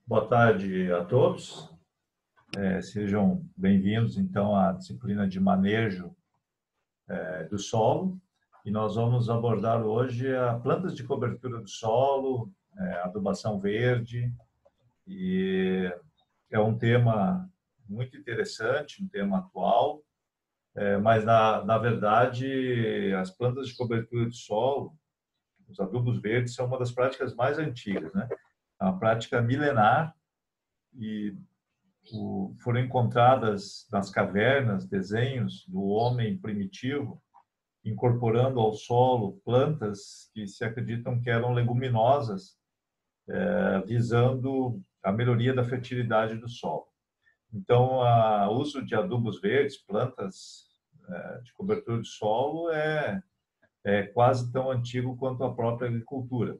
Boa tarde a todos. Sejam bem-vindos, então, à disciplina de manejo do solo. E nós vamos abordar hoje as plantas de cobertura do solo, adubação verde. E é um tema muito interessante, um tema atual, mas, na verdade, as plantas de cobertura do solo, os adubos verdes, são uma das práticas mais antigas, né? É uma prática milenar e foram encontradas nas cavernas desenhos do homem primitivo incorporando ao solo plantas que se acreditam que eram leguminosas, visando a melhoria da fertilidade do solo. Então, o uso de adubos verdes, plantas de cobertura do solo, é quase tão antigo quanto a própria agricultura.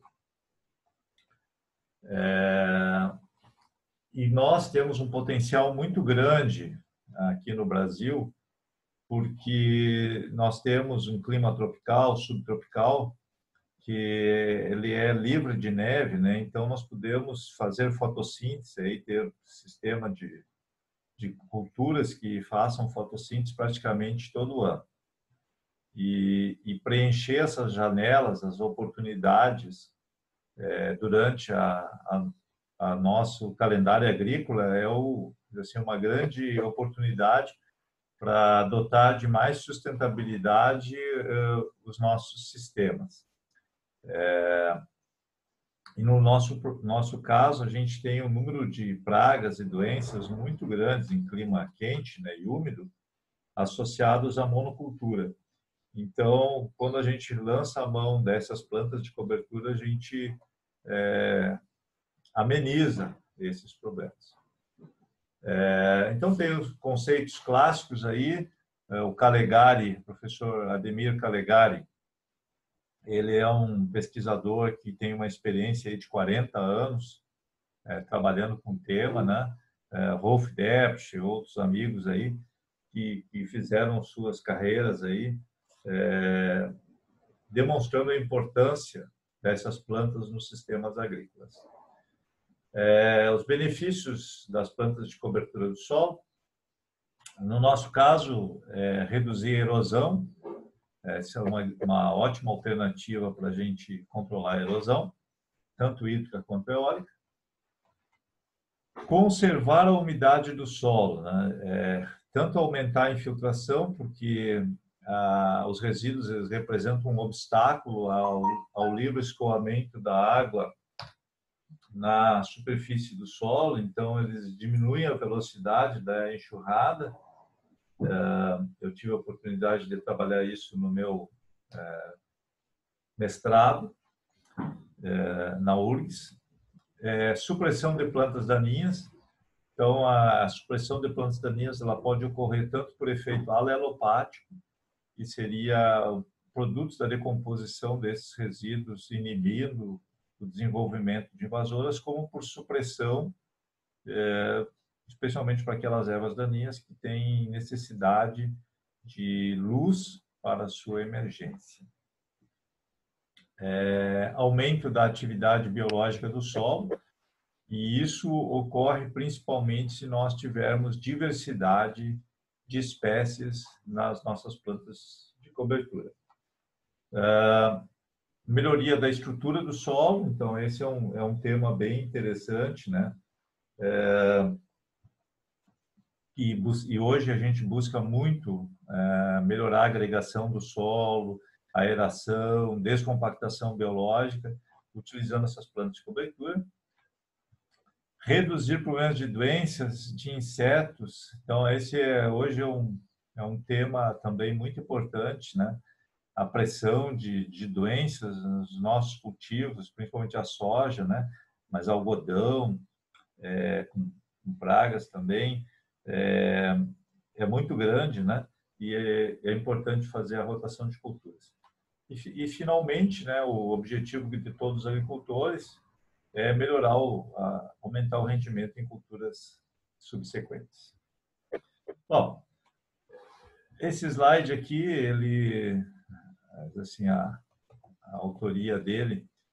E nós temos um potencial muito grande aqui no Brasil, porque nós temos um clima tropical, subtropical, que ele é livre de neve, né? Então nós podemos fazer fotossíntese, aí ter um sistema de culturas que façam fotossíntese praticamente todo ano. E preencher essas janelas, as oportunidades durante a nosso calendário agrícola assim, uma grande oportunidade para dotar de mais sustentabilidade os nossos sistemas. E no nosso caso, a gente tem um número de pragas e doenças muito grandes em clima quente, né, e úmido, associados à monocultura. Então, quando a gente lança a mão dessas plantas de cobertura, a gente ameniza esses problemas. Então, tem os conceitos clássicos aí, o Calegari, professor Ademir Calegari, ele é um pesquisador que tem uma experiência aí de 40 anos trabalhando com o tema, né? Rolf Debsch, outros amigos aí que fizeram suas carreiras aí, demonstrando a importância dessas plantas nos sistemas agrícolas. Os benefícios das plantas de cobertura do solo, no nosso caso, reduzir a erosão. Essa é uma ótima alternativa para a gente controlar a erosão, tanto hídrica quanto eólica. Conservar a umidade do solo, né? Tanto aumentar a infiltração, porque os resíduos eles representam um obstáculo ao livre escoamento da água na superfície do solo, então eles diminuem a velocidade da enxurrada. Eu tive a oportunidade de trabalhar isso no meu mestrado na URGS. Supressão de plantas daninhas. Então, a supressão de plantas daninhas ela pode ocorrer tanto por efeito alelopático, que seria produtos da decomposição desses resíduos inibindo o desenvolvimento de invasoras, como por supressão, especialmente para aquelas ervas daninhas que têm necessidade de luz para a sua emergência. Aumento da atividade biológica do solo, e isso ocorre principalmente se nós tivermos diversidade de espécies nas nossas plantas de cobertura. Melhoria da estrutura do solo, então esse é um tema bem interessante, né? E hoje a gente busca muito melhorar a agregação do solo, a aeração, descompactação biológica, utilizando essas plantas de cobertura. Reduzir problemas de doenças de insetos. Então, esse hoje é um tema também muito importante, né? A pressão de doenças nos nossos cultivos, principalmente a soja, né? Mas algodão, com pragas também, é muito grande, né? E é importante fazer a rotação de culturas. E finalmente, né, o objetivo de todos os agricultores é melhorar, aumentar o rendimento em culturas subsequentes. Bom, esse slide aqui, ele, assim, a autoria dele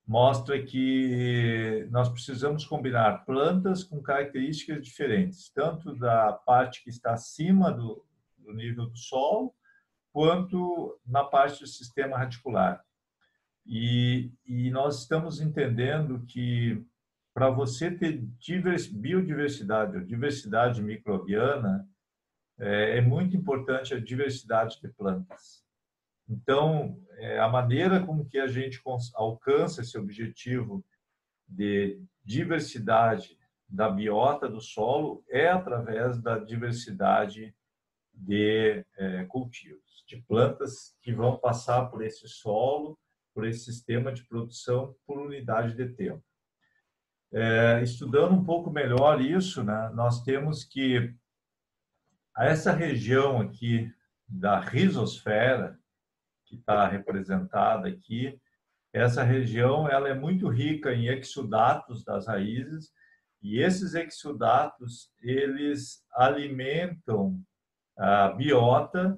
mostra que nós precisamos combinar plantas com características diferentes, tanto da parte que está acima do nível do solo, quanto na parte do sistema radicular. E nós estamos entendendo que para você ter biodiversidade, ou diversidade microbiana, é muito importante a diversidade de plantas. Então, a maneira como que a gente alcança esse objetivo de diversidade da biota do solo é através da diversidade de cultivos, de plantas que vão passar por esse solo, por esse sistema de produção por unidade de tempo. Estudando um pouco melhor isso, né, nós temos que essa região aqui da rizosfera, que está representada aqui, essa região ela é muito rica em exudatos das raízes, e esses exudatos eles alimentam a biota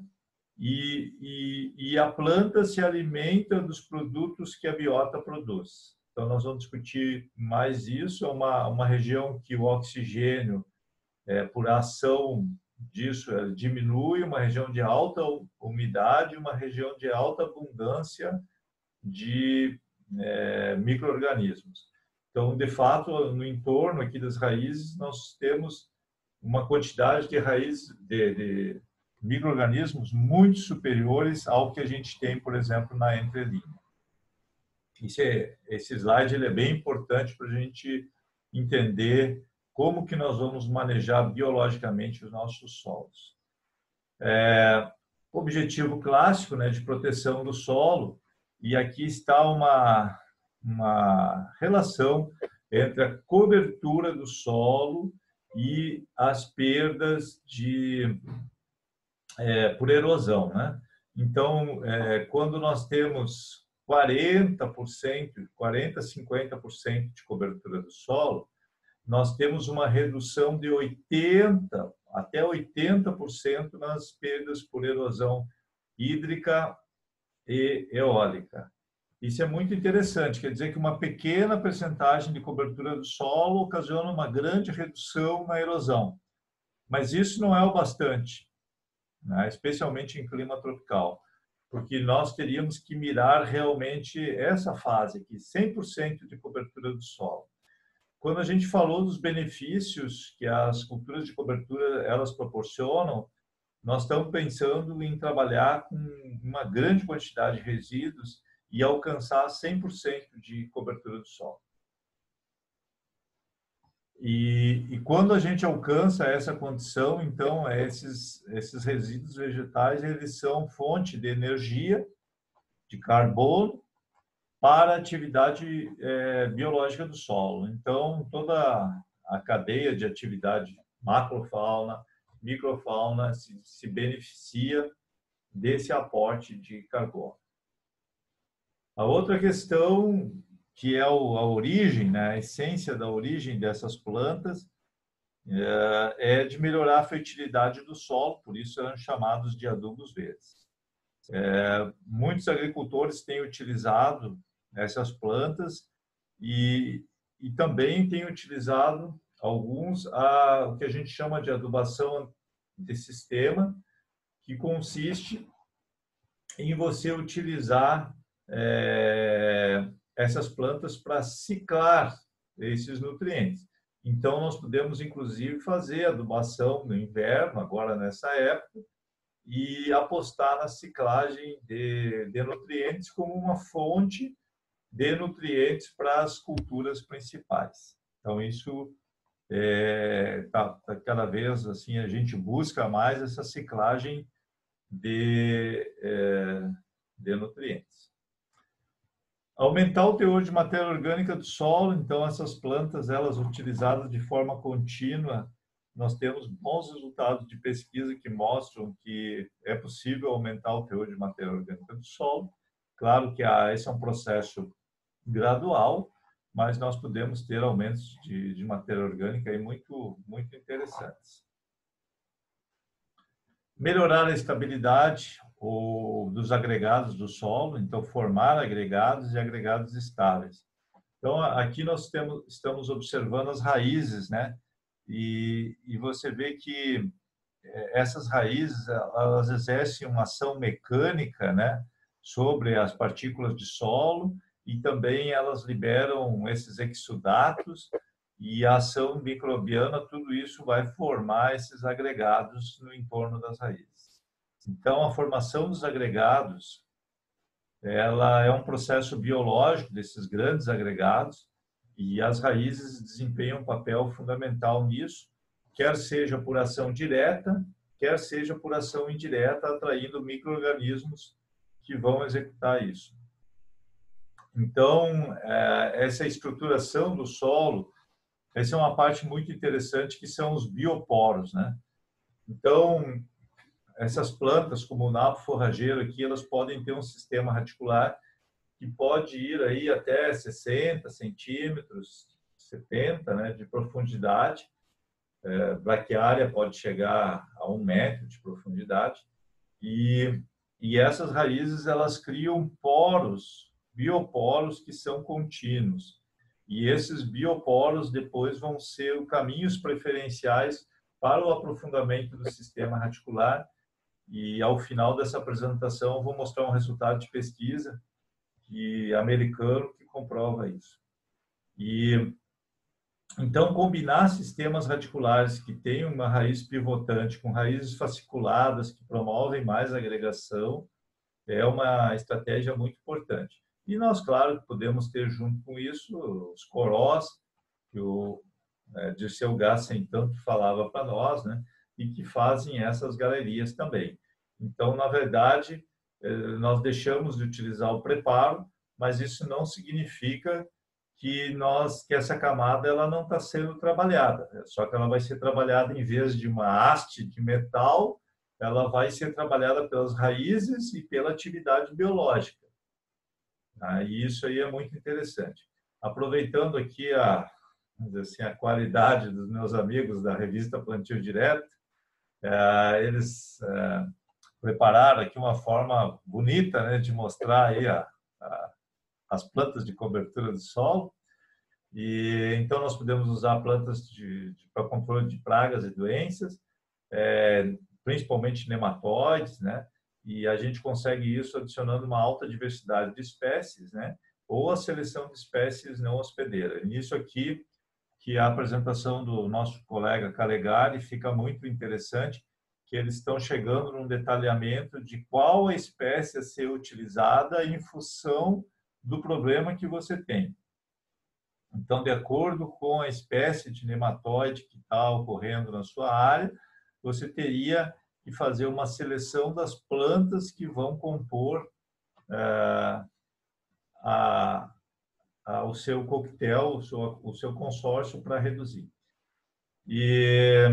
e a planta se alimenta dos produtos que a biota produz. Então, nós vamos discutir mais isso. É uma região que o oxigênio, por ação disso, diminui, uma região de alta umidade, uma região de alta abundância de micro-organismos. Então, de fato, no entorno aqui das raízes, nós temos uma quantidade de raízes, de micro-organismos muito superiores ao que a gente tem, por exemplo, na entrelinha. Esse slide ele é bem importante para a gente entender como que nós vamos manejar biologicamente os nossos solos. Objetivo clássico, né, de proteção do solo, e aqui está uma relação entre a cobertura do solo e as perdas por erosão, né? Então, quando nós temos 40%, 50% de cobertura do solo, nós temos uma redução de 80% até 80% nas perdas por erosão hídrica e eólica. Isso é muito interessante, quer dizer que uma pequena percentagem de cobertura do solo ocasiona uma grande redução na erosão. Mas isso não é o bastante, né? Especialmente em clima tropical, porque nós teríamos que mirar realmente essa fase aqui, 100% de cobertura do solo. Quando a gente falou dos benefícios que as culturas de cobertura elas proporcionam, nós estamos pensando em trabalhar com uma grande quantidade de resíduos e alcançar 100% de cobertura do solo. E quando a gente alcança essa condição, então, esses resíduos vegetais eles são fonte de energia, de carbono, para a atividade biológica do solo. Então, toda a cadeia de atividade macrofauna, microfauna se beneficia desse aporte de carbono. A outra questão, que é a origem, né, a essência da origem dessas plantas, é de melhorar a fertilidade do solo, por isso são chamados de adubos verdes. Muitos agricultores têm utilizado essas plantas e também têm utilizado alguns o que a gente chama de adubação de sistema, que consiste em você utilizar essas plantas para ciclar esses nutrientes. Então, nós podemos, inclusive, fazer adubação no inverno, agora nessa época, e apostar na ciclagem de nutrientes como uma fonte de nutrientes para as culturas principais. Então, isso tá cada vez assim, a gente busca mais essa ciclagem de nutrientes. Aumentar o teor de matéria orgânica do solo, então essas plantas, elas utilizadas de forma contínua, nós temos bons resultados de pesquisa que mostram que é possível aumentar o teor de matéria orgânica do solo. Claro que esse é um processo gradual, mas nós podemos ter aumentos de matéria orgânica aí muito interessantes. Melhorar a estabilidade dos agregados do solo, então formar agregados e agregados estáveis. Então, aqui nós estamos observando as raízes, né? E você vê que essas raízes, elas exercem uma ação mecânica, né, sobre as partículas de solo, e também elas liberam esses exudatos, e a ação microbiana, tudo isso vai formar esses agregados no entorno das raízes. Então, a formação dos agregados, ela é um processo biológico desses grandes agregados, e as raízes desempenham um papel fundamental nisso, quer seja por ação direta, quer seja por ação indireta, atraindo micro-organismos que vão executar isso. Então, essa estruturação do solo, essa é uma parte muito interessante, que são os bioporos, né? Então, essas plantas, como o nabo forrageiro aqui, elas podem ter um sistema radicular que pode ir aí até 60 centímetros, 70, né, de profundidade. Braquiária pode chegar a 1 metro de profundidade. E essas raízes, elas criam poros, bioporos, que são contínuos. E esses bioporos depois vão ser caminhos preferenciais para o aprofundamento do sistema radicular. E ao final dessa apresentação eu vou mostrar um resultado de pesquisa americano que comprova isso. E então, combinar sistemas radiculares que têm uma raiz pivotante com raízes fasciculadas que promovem mais agregação é uma estratégia muito importante. E nós, claro, podemos ter junto com isso os corós, que o Dirceu Gassen tanto falava para nós, né? E que fazem essas galerias também. Então, na verdade, nós deixamos de utilizar o preparo, mas isso não significa que essa camada ela não está sendo trabalhada, só que ela vai ser trabalhada, em vez de uma haste de metal, ela vai ser trabalhada pelas raízes e pela atividade biológica. E isso aí é muito interessante. Aproveitando aqui vamos dizer assim, a qualidade dos meus amigos da revista Plantio Direto, eles prepararam aqui uma forma bonita, né, de mostrar aí as plantas de cobertura do solo. E então nós podemos usar plantas para controle de pragas e doenças, principalmente nematóides, né? E a gente consegue isso adicionando uma alta diversidade de espécies, né? Ou a seleção de espécies não hospedeiras. Nisso aqui, que a apresentação do nosso colega Calegari fica muito interessante, que eles estão chegando num detalhamento de qual a espécie a ser utilizada em função do problema que você tem. Então, de acordo com a espécie de nematóide que está ocorrendo na sua área, você teria que fazer uma seleção das plantas que vão compor o seu coquetel, o seu consórcio para reduzir. E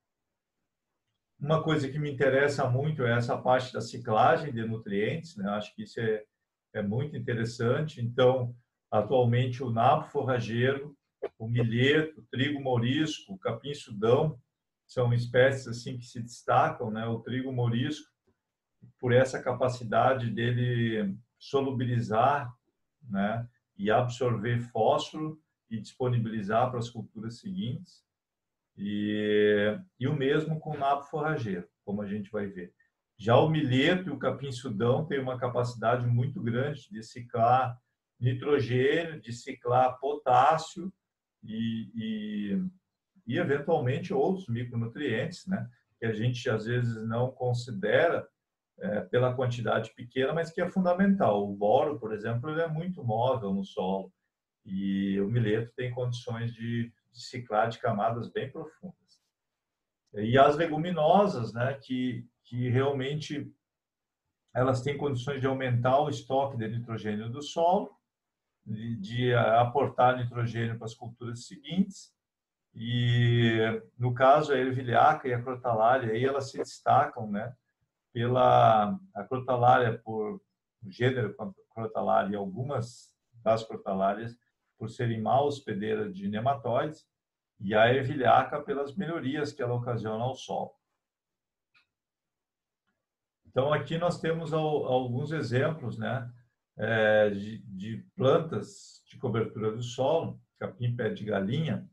uma coisa que me interessa muito é essa parte da ciclagem de nutrientes, né? Acho que isso é muito interessante. Então, atualmente, o nabo forrageiro, o milheto, o trigo mourisco, o capim-sudão, são espécies assim que se destacam, né? O trigo mourisco, por essa capacidade dele solubilizar, né, e absorver fósforo e disponibilizar para as culturas seguintes. E o mesmo com o nabo forrageiro, como a gente vai ver. Já o milheto e o capim-sudão têm uma capacidade muito grande de ciclar nitrogênio, de ciclar potássio e eventualmente outros micronutrientes, né, que a gente às vezes não considera pela quantidade pequena, mas que é fundamental. O boro, por exemplo, ele é muito móvel no solo e o milheto tem condições de ciclar de camadas bem profundas. E as leguminosas, né, que realmente elas têm condições de aumentar o estoque de nitrogênio do solo, de aportar nitrogênio para as culturas seguintes. E no caso a ervilhaca e a crotalária, aí elas se destacam, né, a crotalária por o gênero crotalária e algumas das crotalárias por serem mal hospedeiras de nematóides, e a ervilhaca pelas melhorias que ela ocasiona ao solo. Então aqui nós temos alguns exemplos, né, de plantas de cobertura do solo, capim pé de galinha,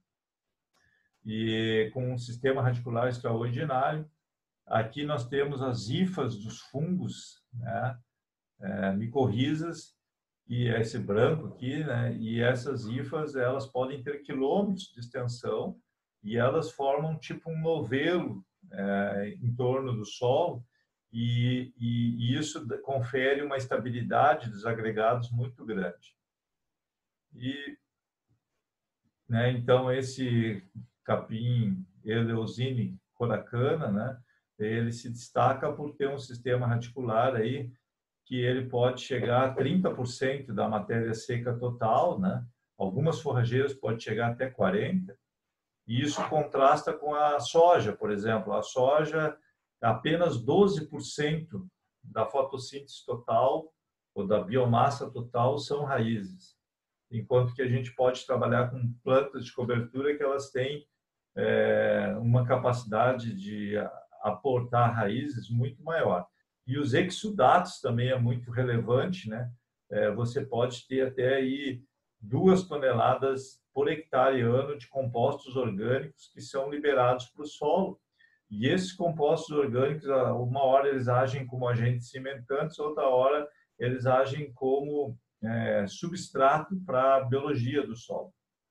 e com um sistema radicular extraordinário. Aqui nós temos as hifas dos fungos, né? Micorrizas, e esse branco aqui, né? E essas hifas, elas podem ter quilômetros de extensão e elas formam tipo um novelo em torno do solo, e isso confere uma estabilidade dos agregados muito grande. E, né, então, esse capim Eleusine coracana, né, ele se destaca por ter um sistema radicular aí que ele pode chegar a 30% da matéria seca total, né? Algumas forrageiras pode chegar até 40%, e isso contrasta com a soja, por exemplo. A soja, apenas 12% da fotossíntese total ou da biomassa total são raízes, enquanto que a gente pode trabalhar com plantas de cobertura que elas têm uma capacidade de aportar raízes muito maior. E os exudatos também é muito relevante, né? Você pode ter até aí 2 toneladas por hectare ano de compostos orgânicos que são liberados para o solo. E esses compostos orgânicos, uma hora eles agem como agentes cimentantes, outra hora eles agem como substrato para a biologia do solo.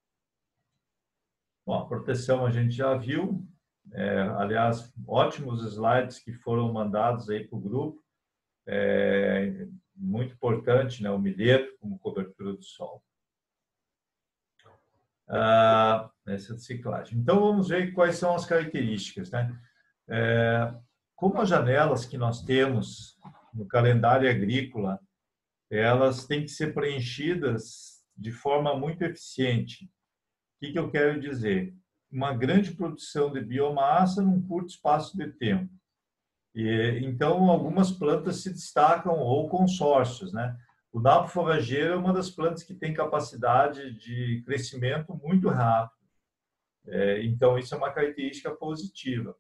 Bom, a proteção a gente já viu. Aliás, ótimos slides que foram mandados aí para o grupo. Muito importante, né, o milheto como cobertura do solo. Essa ciclagem. Então, vamos ver quais são as características, né? Como as janelas que nós temos no calendário agrícola, elas têm que ser preenchidas de forma muito eficiente. O que eu quero dizer? Uma grande produção de biomassa num curto espaço de tempo. Então, algumas plantas se destacam, ou consórcios, né? O nabo forrageiro é uma das plantas que tem capacidade de crescimento muito rápido. Então, isso é uma característica positiva.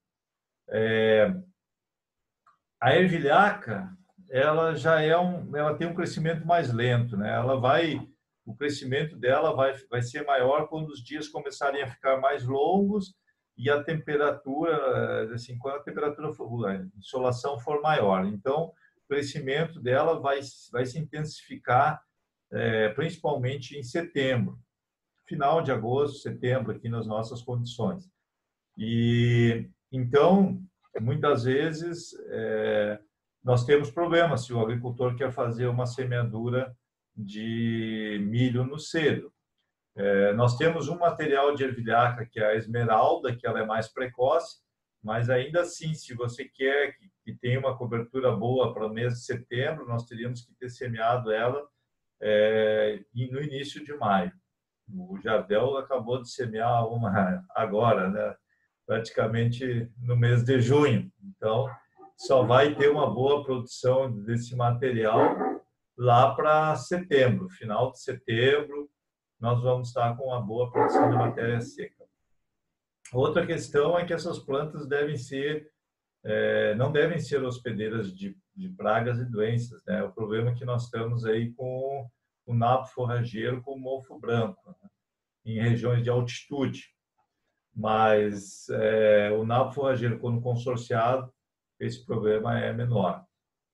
A ervilhaca, ela já ela tem um crescimento mais lento, né? O crescimento dela vai ser maior quando os dias começarem a ficar mais longos e a temperatura, assim, quando a temperatura a insolação for maior. Então, o crescimento dela vai se intensificar, principalmente em setembro, final de agosto, setembro, aqui nas nossas condições. E então, muitas vezes, nós temos problemas se o agricultor quer fazer uma semeadura de milho no cedo. Nós temos um material de ervilhaca, que é a esmeralda, que ela é mais precoce, mas ainda assim, se você quer que tenha uma cobertura boa para o mês de setembro, nós teríamos que ter semeado ela no início de maio. O Jardel acabou de semear uma agora, né? Praticamente no mês de junho. Então, só vai ter uma boa produção desse material lá para setembro, final de setembro, nós vamos estar com uma boa produção de matéria seca. Outra questão é que essas plantas não devem ser hospedeiras de pragas e doenças, né? O problema é que nós estamos aí com o nabo forrageiro com o mofo branco, né? Em regiões de altitude. Mas o nabo forrageiro, quando consorciado, esse problema é menor.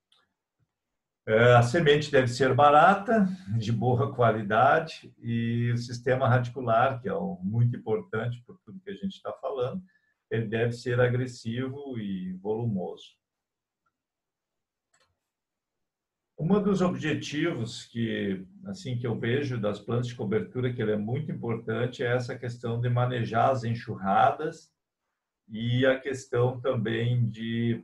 A semente deve ser barata, de boa qualidade, e o sistema radicular, que é muito importante por tudo que a gente está falando, ele deve ser agressivo e volumoso. Um dos objetivos que eu vejo das plantas de cobertura, que ele é muito importante, é essa questão de manejar as enxurradas e a questão também de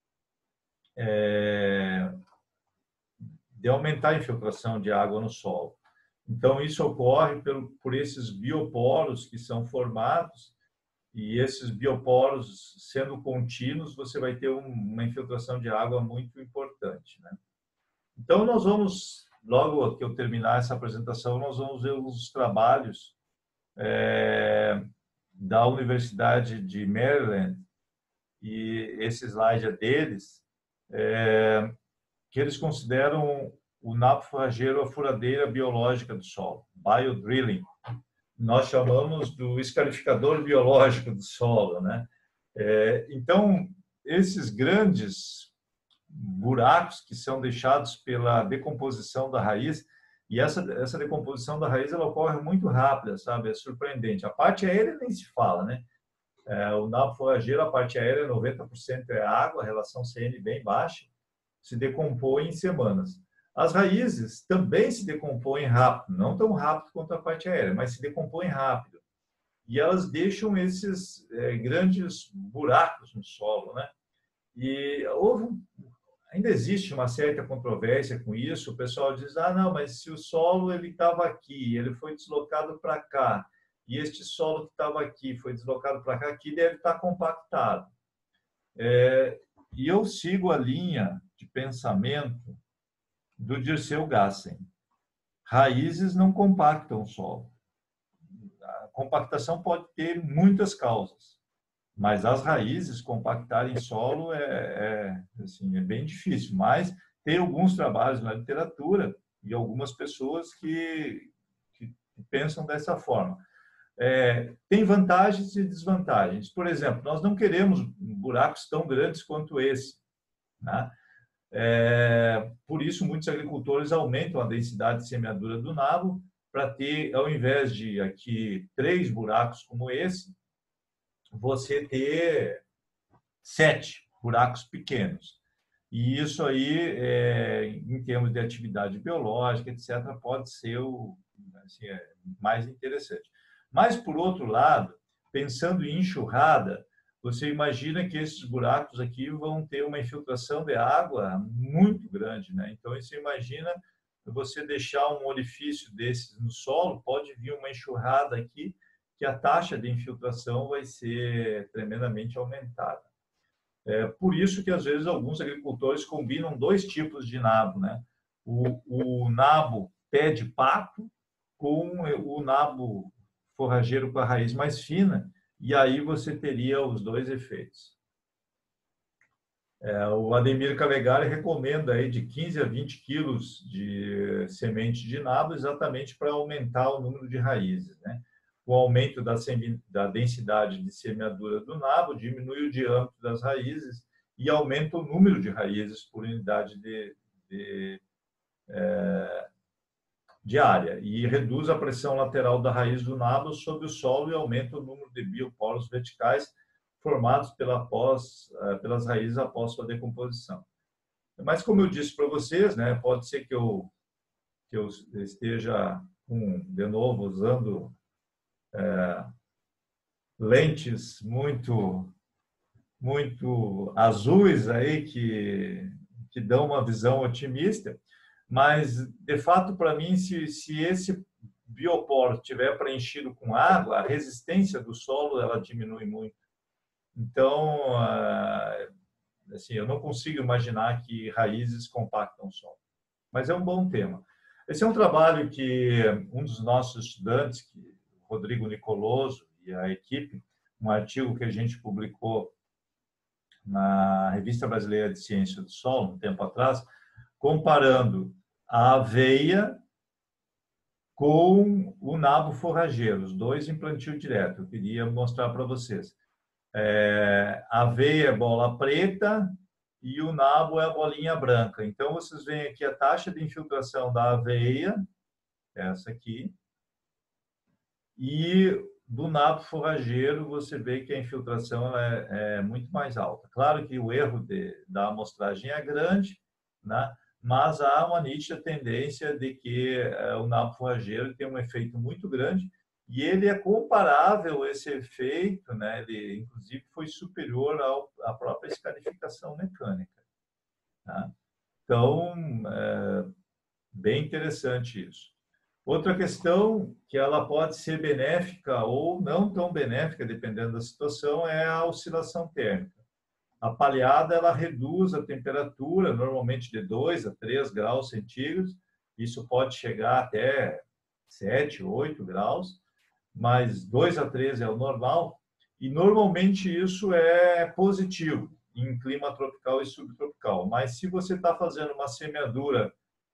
aumentar a infiltração de água no solo. Então, isso ocorre por esses bioporos que são formados, e esses bioporos sendo contínuos, você vai ter uma infiltração de água muito importante, né? Então, nós vamos, logo que eu terminar essa apresentação, nós vamos ver os trabalhos da Universidade de Maryland, e esse slide é deles, que eles consideram o nabo forrageiro, a furadeira biológica do solo, biodrilling. Nós chamamos do escarificador biológico do solo, né? Então, esses grandes buracos que são deixados pela decomposição da raiz, e essa decomposição da raiz ela ocorre muito rápida, sabe? É surpreendente. A parte aérea nem se fala, né? O nabo forrageiro, a parte aérea, 90% é água, a relação CN bem baixa, se decompõe em semanas. As raízes também se decompõem rápido, não tão rápido quanto a parte aérea, mas se decompõem rápido. E elas deixam esses grandes buracos no solo, né? E ainda existe uma certa controvérsia com isso. O pessoal diz: ah, não, mas se o solo ele estava aqui, ele foi deslocado para cá, e este solo que estava aqui foi deslocado para cá, aqui deve estar compactado. E eu sigo a linha de pensamento do Dirceu Gassen. Raízes não compactam o solo. A compactação pode ter muitas causas, mas as raízes compactarem solo assim, é bem difícil. Mas tem alguns trabalhos na literatura e algumas pessoas que pensam dessa forma. Tem vantagens e desvantagens. Por exemplo, nós não queremos buracos tão grandes quanto esse, né? Por isso, muitos agricultores aumentam a densidade de semeadura do nabo para ter, ao invés de aqui 3 buracos como esse, você ter 7 buracos pequenos. E isso aí, em termos de atividade biológica, etc., pode ser assim, mais interessante. Mas, por outro lado, pensando em enxurrada, você imagina que esses buracos aqui vão ter uma infiltração de água muito grande, né? Então, você imagina você deixar um orifício desses no solo, pode vir uma enxurrada aqui, que a taxa de infiltração vai ser tremendamente aumentada. Por isso que, às vezes, alguns agricultores combinam 2 tipos de nabo, né? O nabo pé de pato com o nabo forrageiro com a raiz mais fina, e aí você teria os 2 efeitos. O Ademir Calegari recomenda aí de 15 a 20 quilos de semente de nabo exatamente para aumentar o número de raízes, né? O aumento da densidade de semeadura do nabo diminui o diâmetro das raízes e aumenta o número de raízes por unidade de área e reduz a pressão lateral da raiz do nabo sobre o solo e aumenta o número de bioporos verticais formados pelas raízes após sua decomposição. Mas, como eu disse para vocês, né, pode ser que eu esteja, de novo, usando lentes muito azuis aí que dão uma visão otimista, mas, de fato, para mim, se esse bioporo estiver preenchido com água, a resistência do solo ela diminui muito. Então, assim, eu não consigo imaginar que raízes compactam o solo. Mas é um bom tema. Esse é um trabalho que um dos nossos estudantes, Rodrigo Nicoloso, e a equipe, um artigo que a gente publicou na Revista Brasileira de Ciência do Solo, um tempo atrás, comparando a aveia com o nabo forrageiro, os 2 em plantio direto. Eu queria mostrar para vocês. A aveia é bola preta e o nabo é a bolinha branca. Então, vocês veem aqui a taxa de infiltração da aveia, essa aqui, e do nabo forrageiro, você vê que a infiltração ela é muito mais alta. Claro que o erro da amostragem é grande, né? Mas há uma nítida tendência de que o nabo forrageiro tem um efeito muito grande e ele é comparável, esse efeito, né? Ele, inclusive, foi superior à própria escarificação mecânica. Tá? Então, bem interessante isso. Outra questão que ela pode ser benéfica ou não tão benéfica, dependendo da situação, é a oscilação térmica. A palhada ela reduz a temperatura, normalmente de 2 a 3 graus centígrados. Isso pode chegar até 7, 8 graus, mas 2 a 3 é o normal. E normalmente isso é positivo em clima tropical e subtropical. Mas se você está fazendo uma semeadura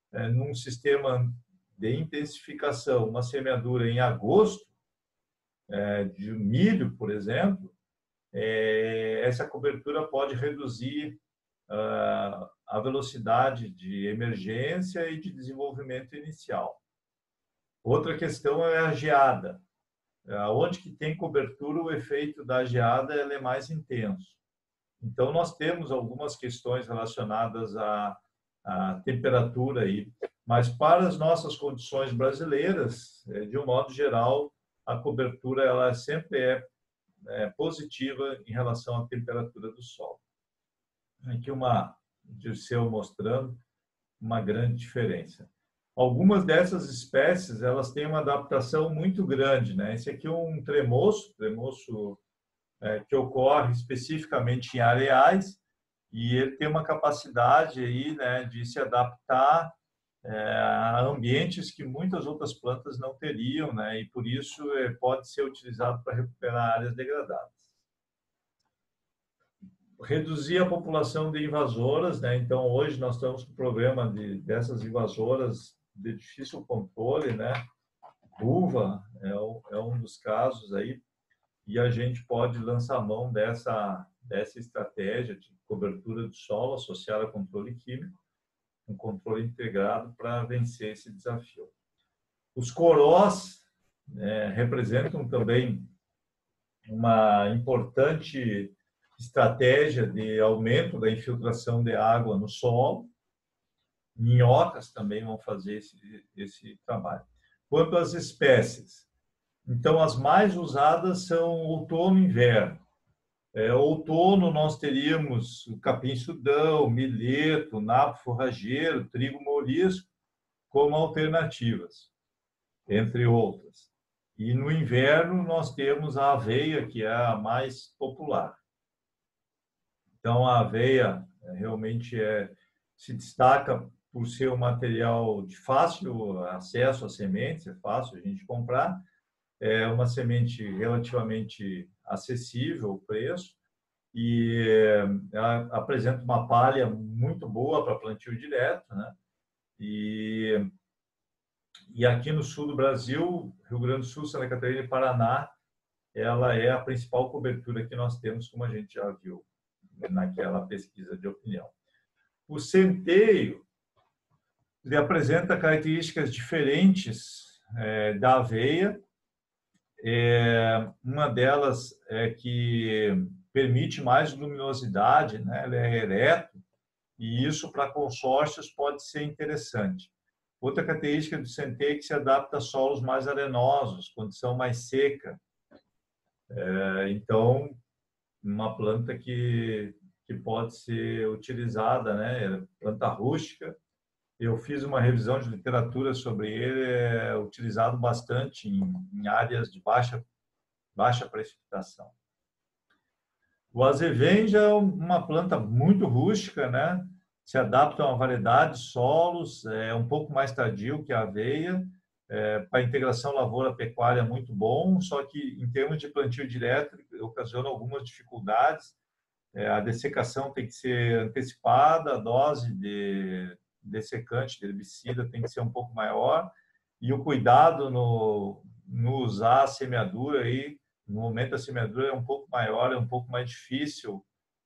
num sistema de intensificação, uma semeadura em agosto, de milho, por exemplo, essa cobertura pode reduzir a velocidade de emergência e de desenvolvimento inicial. Outra questão é a geada. Onde que tem cobertura, o efeito da geada é mais intenso. Então, nós temos algumas questões relacionadas à temperatura aí, mas para as nossas condições brasileiras, de um modo geral, a cobertura ela sempre é positiva em relação à temperatura do solo. Aqui uma Dirceu mostrando uma grande diferença. Algumas dessas espécies elas têm uma adaptação muito grande, né? Esse aqui é um tremoço que ocorre especificamente em areais e ele tem uma capacidade aí, né, de se adaptar a ambientes que muitas outras plantas não teriam, né? E por isso pode ser utilizado para recuperar áreas degradadas. Reduzir a população de invasoras, né? Então hoje nós estamos com o problema dessas invasoras de difícil controle, né? Uva é um dos casos aí, e a gente pode lançar mão dessa estratégia de cobertura do solo associada a controle químico, um controle integrado para vencer esse desafio. Os corós representam também uma importante estratégia de aumento da infiltração de água no solo. Minhocas também vão fazer esse trabalho. Quanto às espécies, então as mais usadas são outono e inverno. Outono nós teríamos o capim-sudão, milheto, nabo forrageiro, trigo mourisco como alternativas, entre outras. E no inverno nós temos a aveia, que é a mais popular. Então a aveia realmente se destaca por ser um material de fácil acesso às sementes, é fácil a gente comprar, é uma semente relativamente acessível o preço e ela apresenta uma palha muito boa para plantio direto, né? E aqui no sul do Brasil, Rio Grande do Sul, Santa Catarina e Paraná, ela é a principal cobertura que nós temos, como a gente já viu naquela pesquisa de opinião. O centeio ele apresenta características diferentes da aveia. Uma delas é que permite mais luminosidade, né? Ele é ereto, e isso para consórcios pode ser interessante. Outra característica do centeio é que se adapta a solos mais arenosos, condição mais seca. Então, uma planta que pode ser utilizada, né? Planta rústica. Eu fiz uma revisão de literatura sobre ele, utilizado bastante em áreas de baixa precipitação. O azevenja é uma planta muito rústica, né? Se adapta a uma variedade de solos, é um pouco mais tardio que a aveia, para integração lavoura-pecuária é muito bom, só que em termos de plantio direto ocasiona algumas dificuldades. A dessecação tem que ser antecipada, a dose de dessecante, de herbicida, tem que ser um pouco maior, e o cuidado no usar a semeadura aí, no momento da semeadura é um pouco maior, é um pouco mais difícil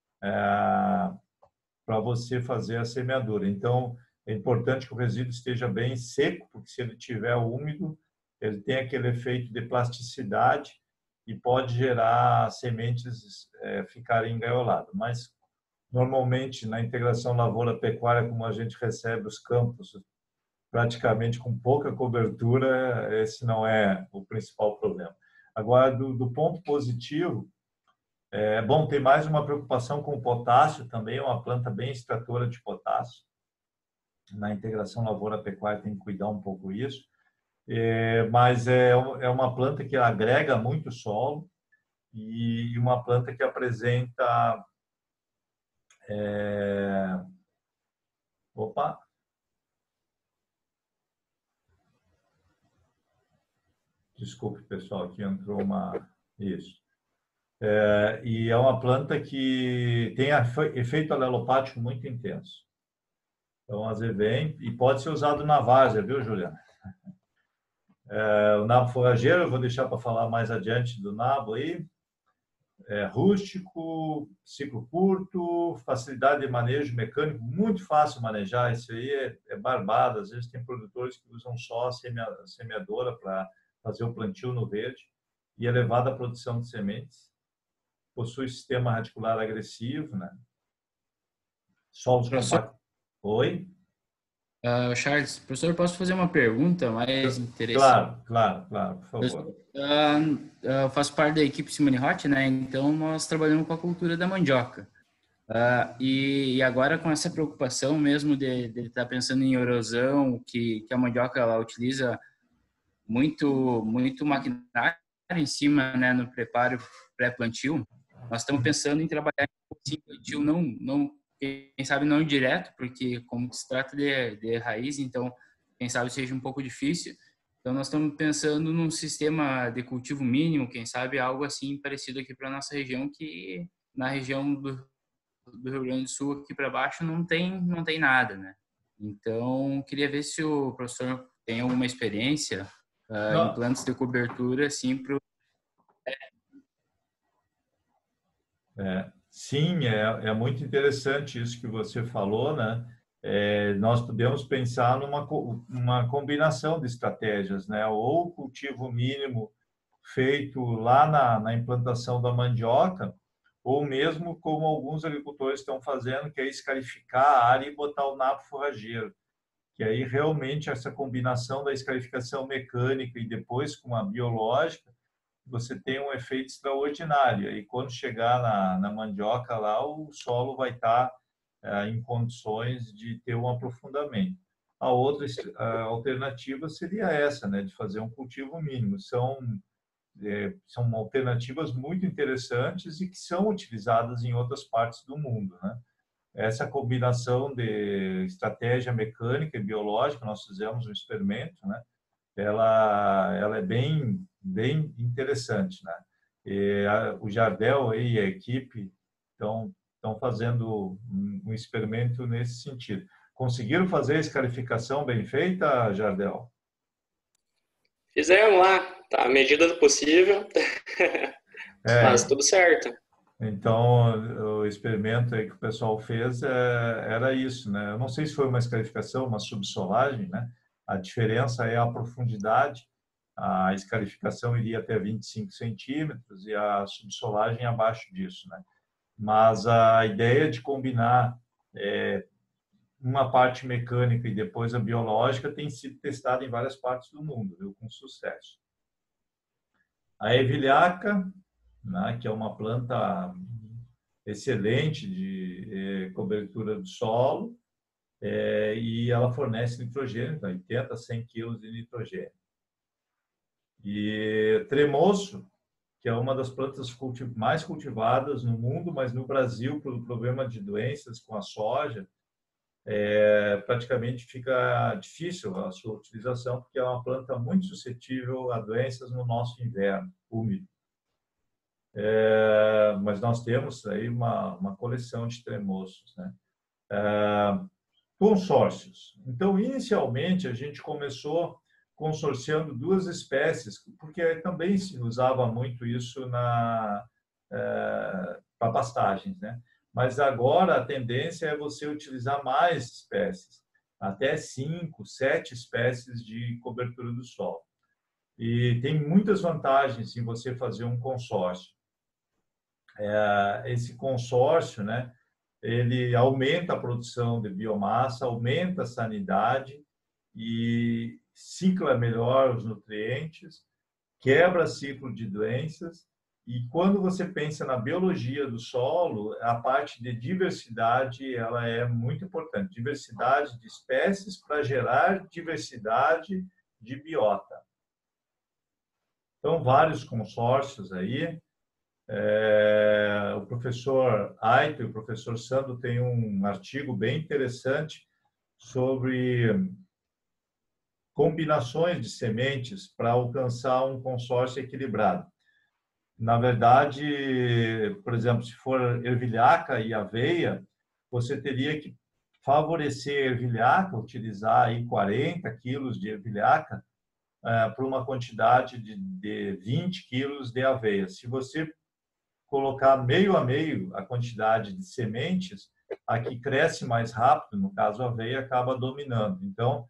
para você fazer a semeadura. Então, é importante que o resíduo esteja bem seco, porque se ele estiver úmido, ele tem aquele efeito de plasticidade e pode gerar sementes ficarem engaioladas. Mas, normalmente, na integração lavoura-pecuária, como a gente recebe os campos praticamente com pouca cobertura, esse não é o principal problema. Agora, do ponto positivo, é bom ter mais uma preocupação com o potássio também, é uma planta bem extratora de potássio. Na integração lavoura-pecuária tem que cuidar um pouco isso. Mas é uma planta que agrega muito solo e uma planta que apresenta... Opa! Desculpe, pessoal, aqui entrou uma... Isso. E é uma planta que tem efeito alelopático muito intenso. Então, azevém, e pode ser usado na várzea, viu, Juliana? O nabo forrageiro, eu vou deixar para falar mais adiante do nabo aí. Rústico, ciclo curto, facilidade de manejo mecânico, muito fácil de manejar. Isso aí é barbado. Às vezes tem produtores que usam só a semeadora para fazer o plantio no verde e elevada a produção de sementes. Possui sistema radicular agressivo, né? Solos Professor, compactos. Oi? Charles, professor, posso fazer uma pergunta mais interessante? Claro, claro, claro, por favor. Professor, eu faço parte da equipe Simone Hot, né? Então, nós trabalhamos com a cultura da mandioca. E agora, com essa preocupação mesmo de estar pensando em erosão, que a mandioca ela utiliza muito maquinário em cima, né, no preparo pré-plantio, nós estamos pensando em trabalhar em plantio quem sabe não direto, porque como se trata de raiz, então quem sabe seja um pouco difícil. Então nós estamos pensando num sistema de cultivo mínimo, quem sabe algo assim parecido aqui para nossa região, que na região do Rio Grande do Sul aqui para baixo não tem nada, né? Então queria ver se o professor tem alguma experiência em Não, plantas de cobertura, assim, para sim, é muito interessante isso que você falou, né? Nós podemos pensar uma combinação de estratégias, né? Ou o cultivo mínimo feito lá na implantação da mandioca, ou mesmo como alguns agricultores estão fazendo, que é escarificar a área e botar o nabo forrageiro, que aí realmente essa combinação da escarificação mecânica e depois com a biológica, você tem um efeito extraordinário. E quando chegar na mandioca lá, o solo vai estar em condições de ter um aprofundamento. A outra alternativa seria essa, né, de fazer um cultivo mínimo. São alternativas muito interessantes e que são utilizadas em outras partes do mundo, né? Essa combinação de estratégia mecânica e biológica, nós fizemos um experimento, né? Ela é bem interessante, né? O Jardel e a equipe estão fazendo um experimento nesse sentido. Conseguiram fazer a escarificação bem feita, Jardel? Fizemos lá, tá? À medida do possível, mas É, tudo certo. então, o experimento aí que o pessoal fez era isso, né? Eu não sei se foi uma escarificação, uma subsolagem, né? A diferença é a profundidade. A escarificação iria até 25 centímetros e a subsolagem abaixo disso, né? Mas a ideia de combinar uma parte mecânica e depois a biológica tem sido testada em várias partes do mundo, viu? Com sucesso. A ervilhaca, né, que é uma planta excelente de cobertura do solo, e ela fornece nitrogênio, então 80 a 100 quilos de nitrogênio. E tremoço, que é uma das plantas mais cultivadas no mundo, mas no Brasil, pelo problema de doenças com a soja, praticamente fica difícil a sua utilização, porque é uma planta muito suscetível a doenças no nosso inverno úmido. Mas nós temos aí uma coleção de tremoços, né? Consórcios. Então, inicialmente, a gente começou consorciando duas espécies, porque também se usava muito isso para pastagens, né? Mas agora a tendência é você utilizar mais espécies, até 5, 7 espécies de cobertura do solo. E tem muitas vantagens em você fazer um consórcio. Esse consórcio, né, ele aumenta a produção de biomassa, aumenta a sanidade e cicla melhor os nutrientes, quebra ciclo de doenças. E quando você pensa na biologia do solo, a parte de diversidade ela é muito importante. Diversidade de espécies para gerar diversidade de biota. Então, vários consórcios aí. O professor Aito e o professor Sandro têm um artigo bem interessante sobre combinações de sementes para alcançar um consórcio equilibrado. Na verdade, por exemplo, se for ervilhaca e aveia, você teria que favorecer a ervilhaca, utilizar aí 40 quilos de ervilhaca para uma quantidade de 20 quilos de aveia. Se você colocar meio a meio a quantidade de sementes, a que cresce mais rápido, no caso a aveia, acaba dominando. Então,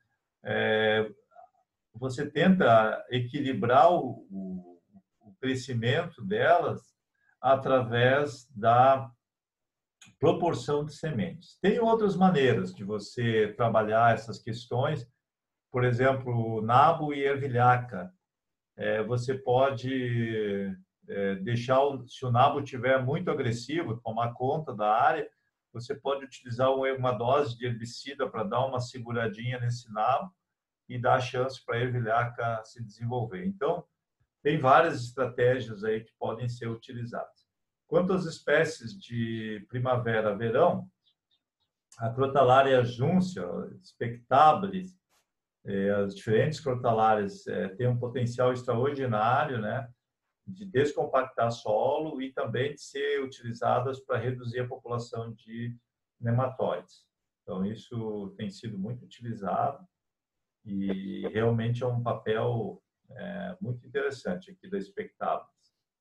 você tenta equilibrar o crescimento delas através da proporção de sementes. Tem outras maneiras de você trabalhar essas questões, por exemplo, nabo e ervilhaca. Você pode deixar, se o nabo estiver muito agressivo, tomar conta da área, você pode utilizar uma dose de herbicida para dar uma seguradinha nesse nabo e dar chance para a ervilhaca se desenvolver. Então, tem várias estratégias aí que podem ser utilizadas. Quanto às espécies de primavera-verão, a Crotalaria juncia, spectabilis, as diferentes crotalárias têm um potencial extraordinário, né, de descompactar solo e também de ser utilizadas para reduzir a população de nematóides. Então, isso tem sido muito utilizado e realmente é um papel muito interessante aqui da Spectabilis.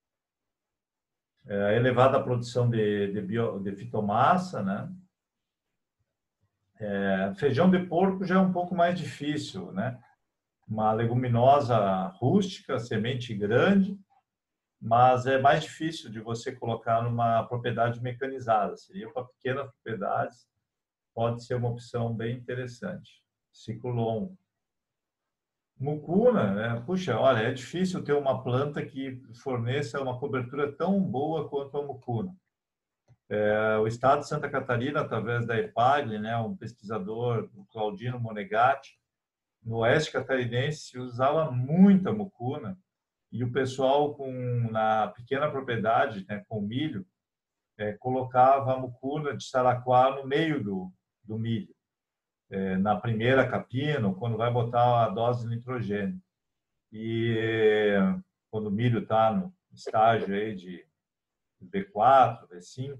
A elevada produção de fitomassa, né? Feijão de porco já é um pouco mais difícil, né? Uma leguminosa rústica, semente grande, mas é mais difícil de você colocar numa propriedade mecanizada. Seria para pequenas propriedades, pode ser uma opção bem interessante. Ciclo longo. Mucuna, né? Puxa, olha, é difícil ter uma planta que forneça uma cobertura tão boa quanto a mucuna. O estado de Santa Catarina, através da EPAGLE, né, um pesquisador, o Claudino Monegatti, no oeste catarinense, usava muita mucuna, e o pessoal na pequena propriedade, né, com milho, colocava a mucuna de saraquá no meio do milho, na primeira capina, quando vai botar a dose de nitrogênio. E quando o milho está no estágio aí de B4, B5,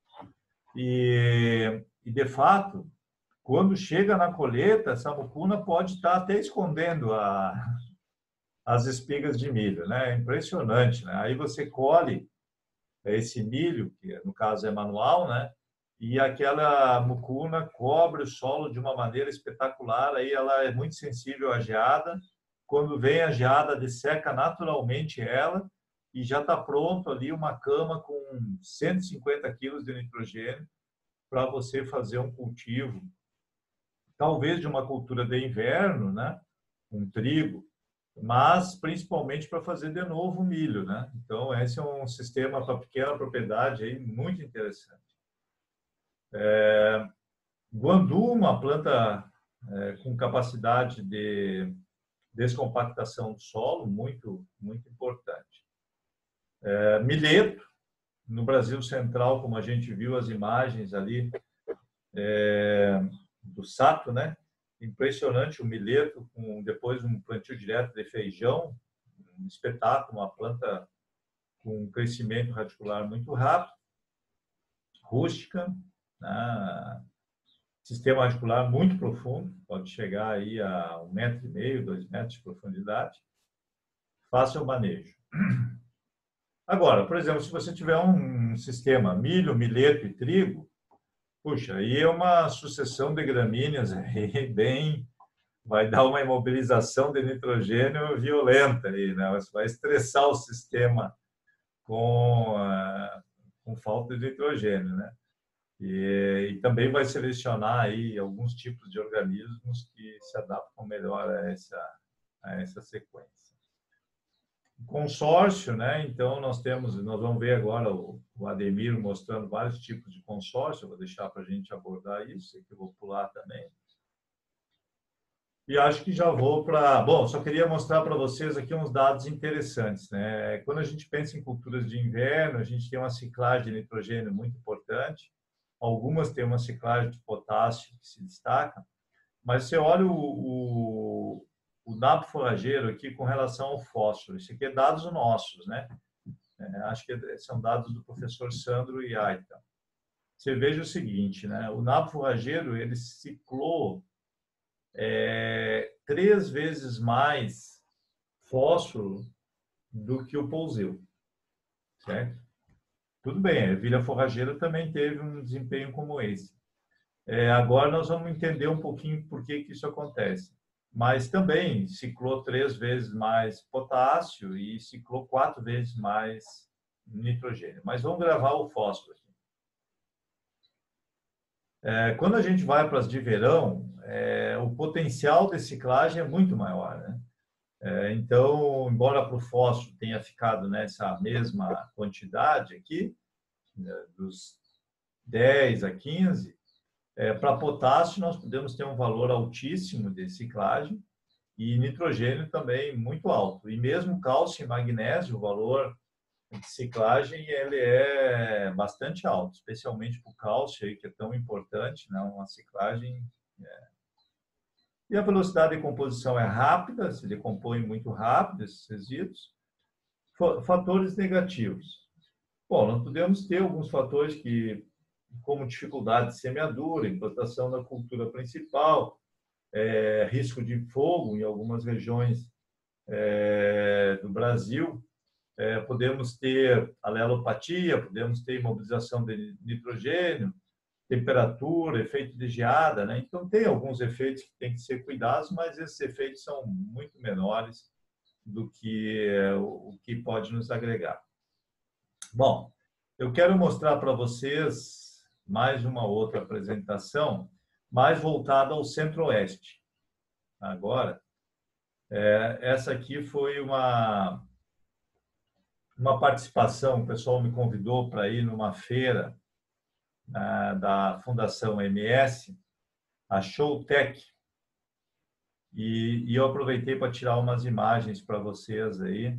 e de fato, quando chega na colheita, essa mucuna pode estar até escondendo as espigas de milho, né? É impressionante, né? Aí você colhe esse milho, que no caso é manual, né? E aquela mucuna cobre o solo de uma maneira espetacular, aí ela é muito sensível à geada. Quando vem a geada, desseca naturalmente ela e já está pronto ali uma cama com 150 quilos de nitrogênio para você fazer um cultivo, talvez de uma cultura de inverno, né? Um trigo, mas principalmente para fazer de novo milho, né? Então, esse é um sistema para pequena propriedade aí muito interessante. Guandu, uma planta com capacidade de descompactação do solo, muito, muito importante. Milheto, no Brasil Central, como a gente viu as imagens ali do Sato, né? Impressionante o milheto, depois um plantio direto de feijão, um espetáculo, uma planta com um crescimento radicular muito rápido, rústica, né? Sistema radicular muito profundo, pode chegar aí a 1,5 metro, 2 metros de profundidade, fácil manejo. Agora, por exemplo, se você tiver um sistema milho, milheto e trigo, puxa, aí é uma sucessão de gramíneas aí bem, vai dar uma imobilização de nitrogênio violenta aí, né? Você vai estressar o sistema com falta de nitrogênio, né? E também vai selecionar aí alguns tipos de organismos que se adaptam melhor a essa sequência. Consórcio, né? Então nós vamos ver agora o Ademir mostrando vários tipos de consórcio. Eu vou deixar para a gente abordar isso, que eu vou pular também. E acho que já vou para... Bom, só queria mostrar para vocês aqui uns dados interessantes, né? Quando a gente pensa em culturas de inverno, a gente tem uma ciclagem de nitrogênio muito importante. Algumas têm uma ciclagem de potássio que se destaca, mas você olha o nabo forrageiro aqui com relação ao fósforo. Isso aqui é dados nossos, né? Acho que são dados do professor Sandro Iaita. você veja o seguinte, né? O nabo forrageiro, ele ciclou 3 vezes mais fósforo do que o pouseu, certo? Tudo bem, a ervilha forrageira também teve um desempenho como esse. Agora nós vamos entender um pouquinho por que isso acontece. Mas também ciclou 3 vezes mais potássio e ciclou 4 vezes mais nitrogênio. Mas vamos gravar o fósforo aqui. Quando a gente vai para as de verão, o potencial de ciclagem é muito maior, né? Então, embora para o fósforo tenha ficado nessa mesma quantidade aqui, dos 10 a 15, para potássio nós podemos ter um valor altíssimo de ciclagem e nitrogênio também muito alto. E mesmo cálcio e magnésio, o valor de ciclagem ele é bastante alto, especialmente para o cálcio, aí, que é tão importante, né? Uma ciclagem... E a velocidade de composição é rápida, se decompõe muito rápido esses resíduos. Fatores negativos. Bom, nós podemos ter alguns fatores que, como dificuldade de semeadura, implantação da cultura principal, risco de fogo em algumas regiões do Brasil, podemos ter alelopatia, podemos ter imobilização de nitrogênio, temperatura, efeito de geada, né? Então, tem alguns efeitos que têm que ser cuidados, mas esses efeitos são muito menores do que o que pode nos agregar. Bom, eu quero mostrar para vocês mais uma outra apresentação, mais voltada ao Centro-Oeste. Agora, essa aqui foi uma participação, o pessoal me convidou para ir numa feira da Fundação MS, a Showtech, e eu aproveitei para tirar umas imagens para vocês aí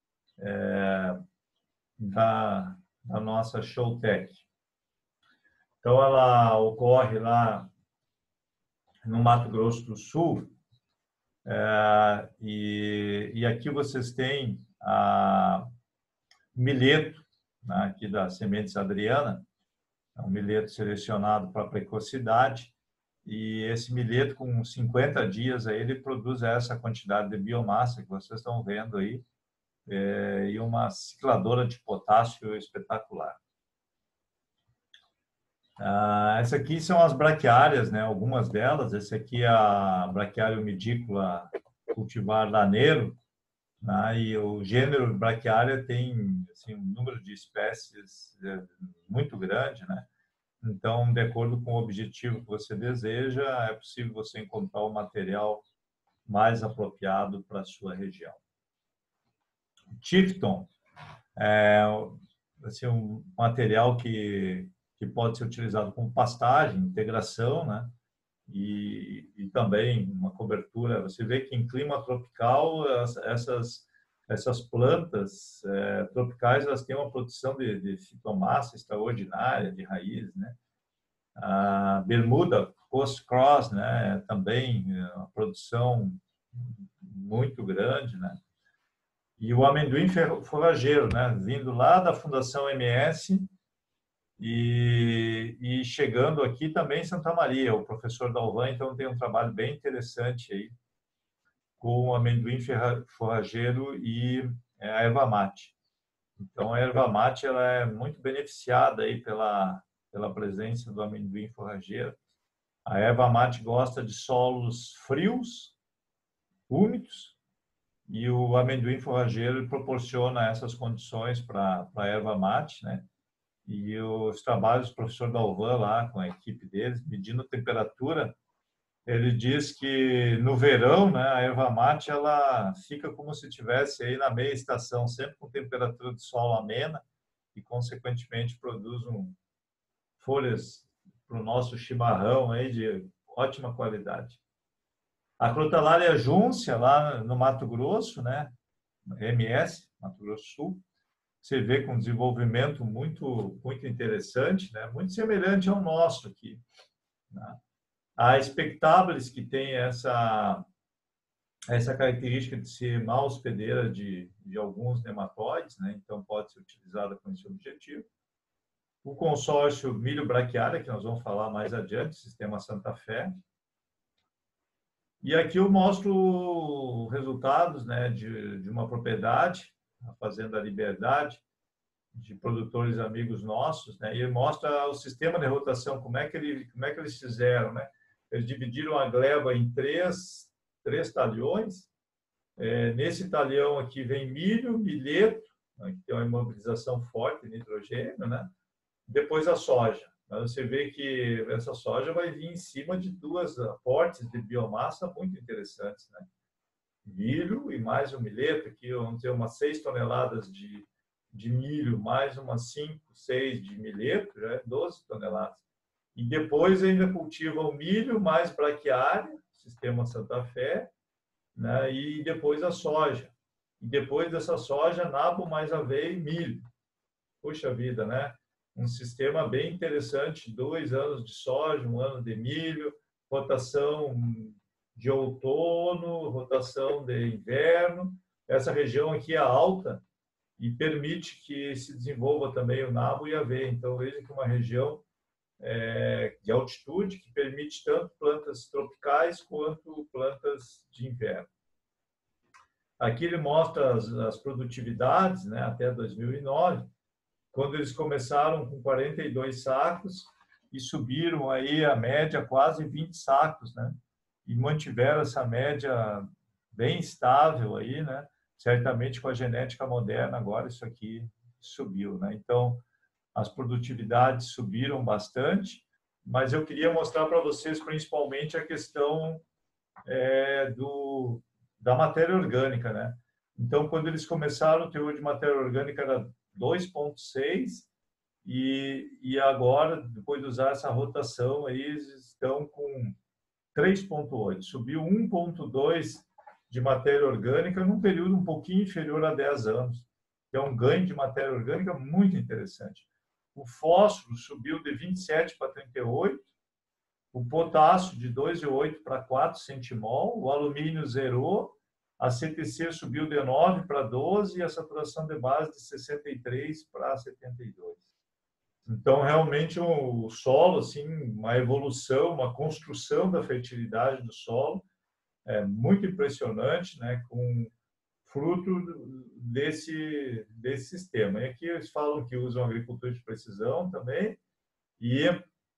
da nossa Showtech. Então, ela ocorre lá no Mato Grosso do Sul, e aqui vocês têm a milheto, né, aqui da Sementes Adriana, é um milheto selecionado para precocidade, e esse milheto, com 50 dias, aí, ele produz essa quantidade de biomassa que vocês estão vendo aí, e uma cicladora de potássio espetacular. Essa aqui são as braquiárias, né? Algumas delas. Esse aqui é a Braquiária umidícola cultivar laneiro, né? E o gênero braquiária tem assim, um número de espécies muito grande, né? Então, de acordo com o objetivo que você deseja, é possível você encontrar o material mais apropriado para a sua região. Tifton é assim, um material que pode ser utilizado como pastagem, integração, né? E também uma cobertura. Você vê que em clima tropical, essas plantas tropicais, elas têm uma produção de fitomassa extraordinária, de raiz, né? A bermuda post-cross, né? Também uma produção muito grande, né? E o amendoim forrageiro, né? Vindo lá da Fundação MS e chegando aqui também em Santa Maria. O professor Dalvan, então, tem um trabalho bem interessante aí com o amendoim forrageiro e a erva mate. Então, a erva mate ela é muito beneficiada aí pela presença do amendoim forrageiro. A erva mate gosta de solos frios, úmidos, e o amendoim forrageiro proporciona essas condições para a erva mate, né? E os trabalhos do professor Dalvan lá com a equipe deles, medindo a temperatura, ele diz que no verão, né, a erva mate ela fica como se estivesse aí na meia estação, sempre com temperatura de solo amena e consequentemente produz folhas para o nosso chimarrão aí de ótima qualidade. A Crotalária júncia, lá no Mato Grosso, né? MS, Mato Grosso do Sul, você vê com um desenvolvimento muito, muito interessante, né? Muito semelhante ao nosso aqui, né? A Spectabilis, que tem essa característica de ser má hospedeira de alguns nematóides, né? Então pode ser utilizada com esse objetivo. o consórcio Milho Braquiária, que nós vamos falar mais adiante, Sistema Santa Fé. E aqui eu mostro resultados, né, de uma propriedade, a Fazenda Liberdade, de produtores amigos nossos, né, e mostra o sistema de rotação, como é que eles fizeram, né? Eles dividiram a gleba em três talhões. Nesse talhão aqui vem milho, milheto, né, que tem uma imobilização forte de nitrogênio, né? Depois a soja. Mas você vê que essa soja vai vir em cima de duas aportes de biomassa muito interessantes, né? Milho e mais o milheto, aqui vamos ter umas 6 toneladas de milho, mais umas 5, 6 de milheto, já é 12 toneladas. E depois ainda cultiva o milho mais braquiária, Sistema Santa Fé, né? E depois a soja. E depois dessa soja, nabo mais aveia e milho. Puxa vida, né? Um sistema bem interessante, 2 anos de soja, 1 ano de milho, rotação de outono, rotação de inverno. Essa região aqui é alta e permite que se desenvolva também o nabo e a aveia. Então, veja que uma região de altitude que permite tanto plantas tropicais quanto plantas de inverno. Aqui ele mostra as produtividades, né, até 2009, quando eles começaram com 42 sacos e subiram aí a média quase 20 sacos, né? E mantiveram essa média bem estável aí, né? Certamente com a genética moderna agora isso aqui subiu, né? Então, as produtividades subiram bastante, mas eu queria mostrar para vocês principalmente a questão da matéria orgânica, né? Então, quando eles começaram, o teor de matéria orgânica era 2,6 e agora, depois de usar essa rotação, aí, eles estão com 3,8. Subiu 1,2 de matéria orgânica num período um pouquinho inferior a 10 anos. Que é um ganho de matéria orgânica muito interessante. O fósforo subiu de 27 para 38, o potássio de 2,8 para 4 centimol, o alumínio zerou, a CTC subiu de 9 para 12 e a saturação de base de 63 para 72. Então, realmente, o solo, assim, uma evolução, uma construção da fertilidade do solo é muito impressionante, né, com fruto desse sistema. E aqui eles falam que usam agricultura de precisão também e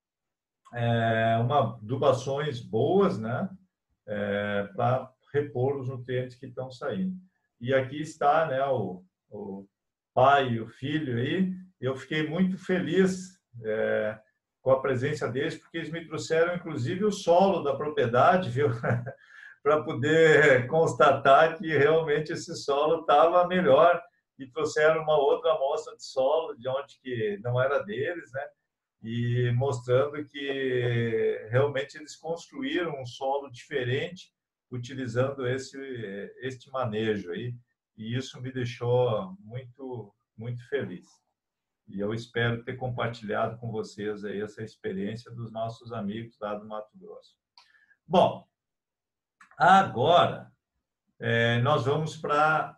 adubações boas, né, para repor os nutrientes que estão saindo. E aqui está, né, o pai e o filho aí. Eu fiquei muito feliz com a presença deles, porque eles me trouxeram, inclusive, o solo da propriedade, viu? Para poder constatar que realmente esse solo estava melhor, e trouxeram uma outra amostra de solo de onde que não era deles, né? E mostrando que realmente eles construíram um solo diferente utilizando este manejo aí, e isso me deixou muito feliz. E eu espero ter compartilhado com vocês aí essa experiência dos nossos amigos lá do Mato Grosso. Bom, agora nós vamos para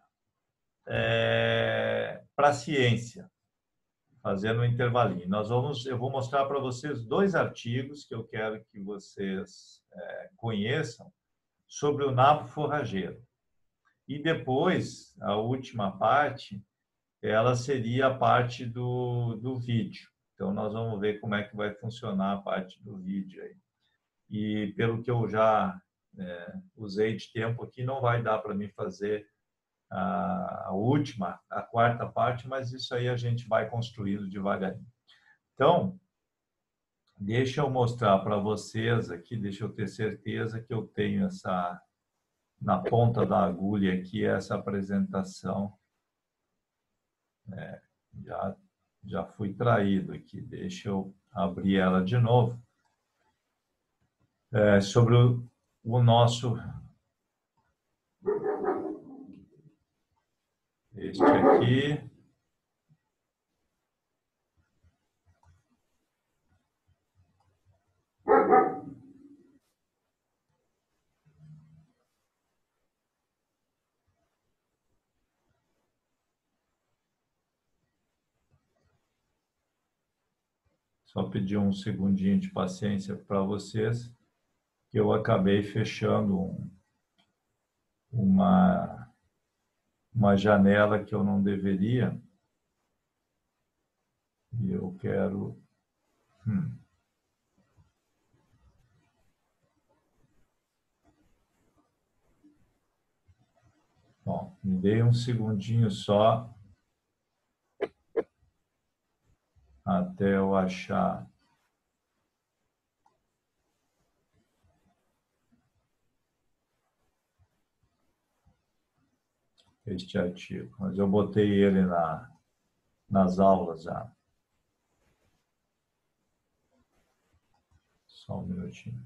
a ciência, fazendo um intervalinho. Eu vou mostrar para vocês 2 artigos que eu quero que vocês conheçam sobre o nabo forrageiro. E depois, a última parte, ela seria a parte do vídeo. Então, nós vamos ver como é que vai funcionar a parte do vídeo aí. E pelo que eu já usei de tempo aqui, não vai dar para mim fazer a última, a quarta parte, mas isso aí a gente vai construindo devagarinho. Então, deixa eu mostrar para vocês aqui, deixa eu ter certeza que eu tenho na ponta da agulha aqui, essa apresentação. Já fui traído aqui, deixa eu abrir ela de novo. Sobre o nosso... Este aqui. Só pedir um segundinho de paciência para vocês, que eu acabei fechando uma janela que eu não deveria. E eu quero... Bom, me dê um segundinho só até eu achar este artigo. Mas eu botei ele nas aulas já. Só um minutinho.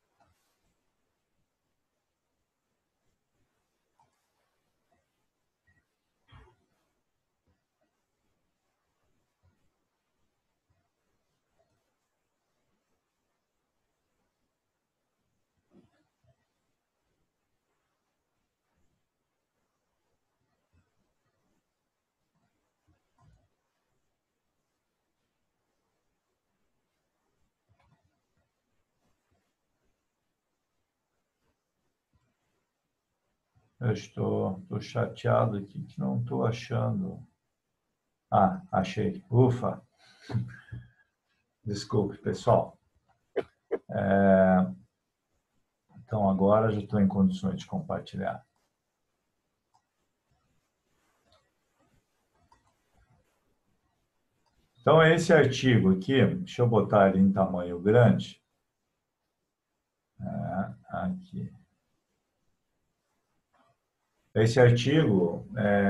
Eu estou chateado aqui que não estou achando. Ah, achei. Ufa! Desculpe, pessoal. Então, agora já estou em condições de compartilhar. Então, esse artigo aqui, deixa eu botar ele em tamanho grande. Aqui. Esse artigo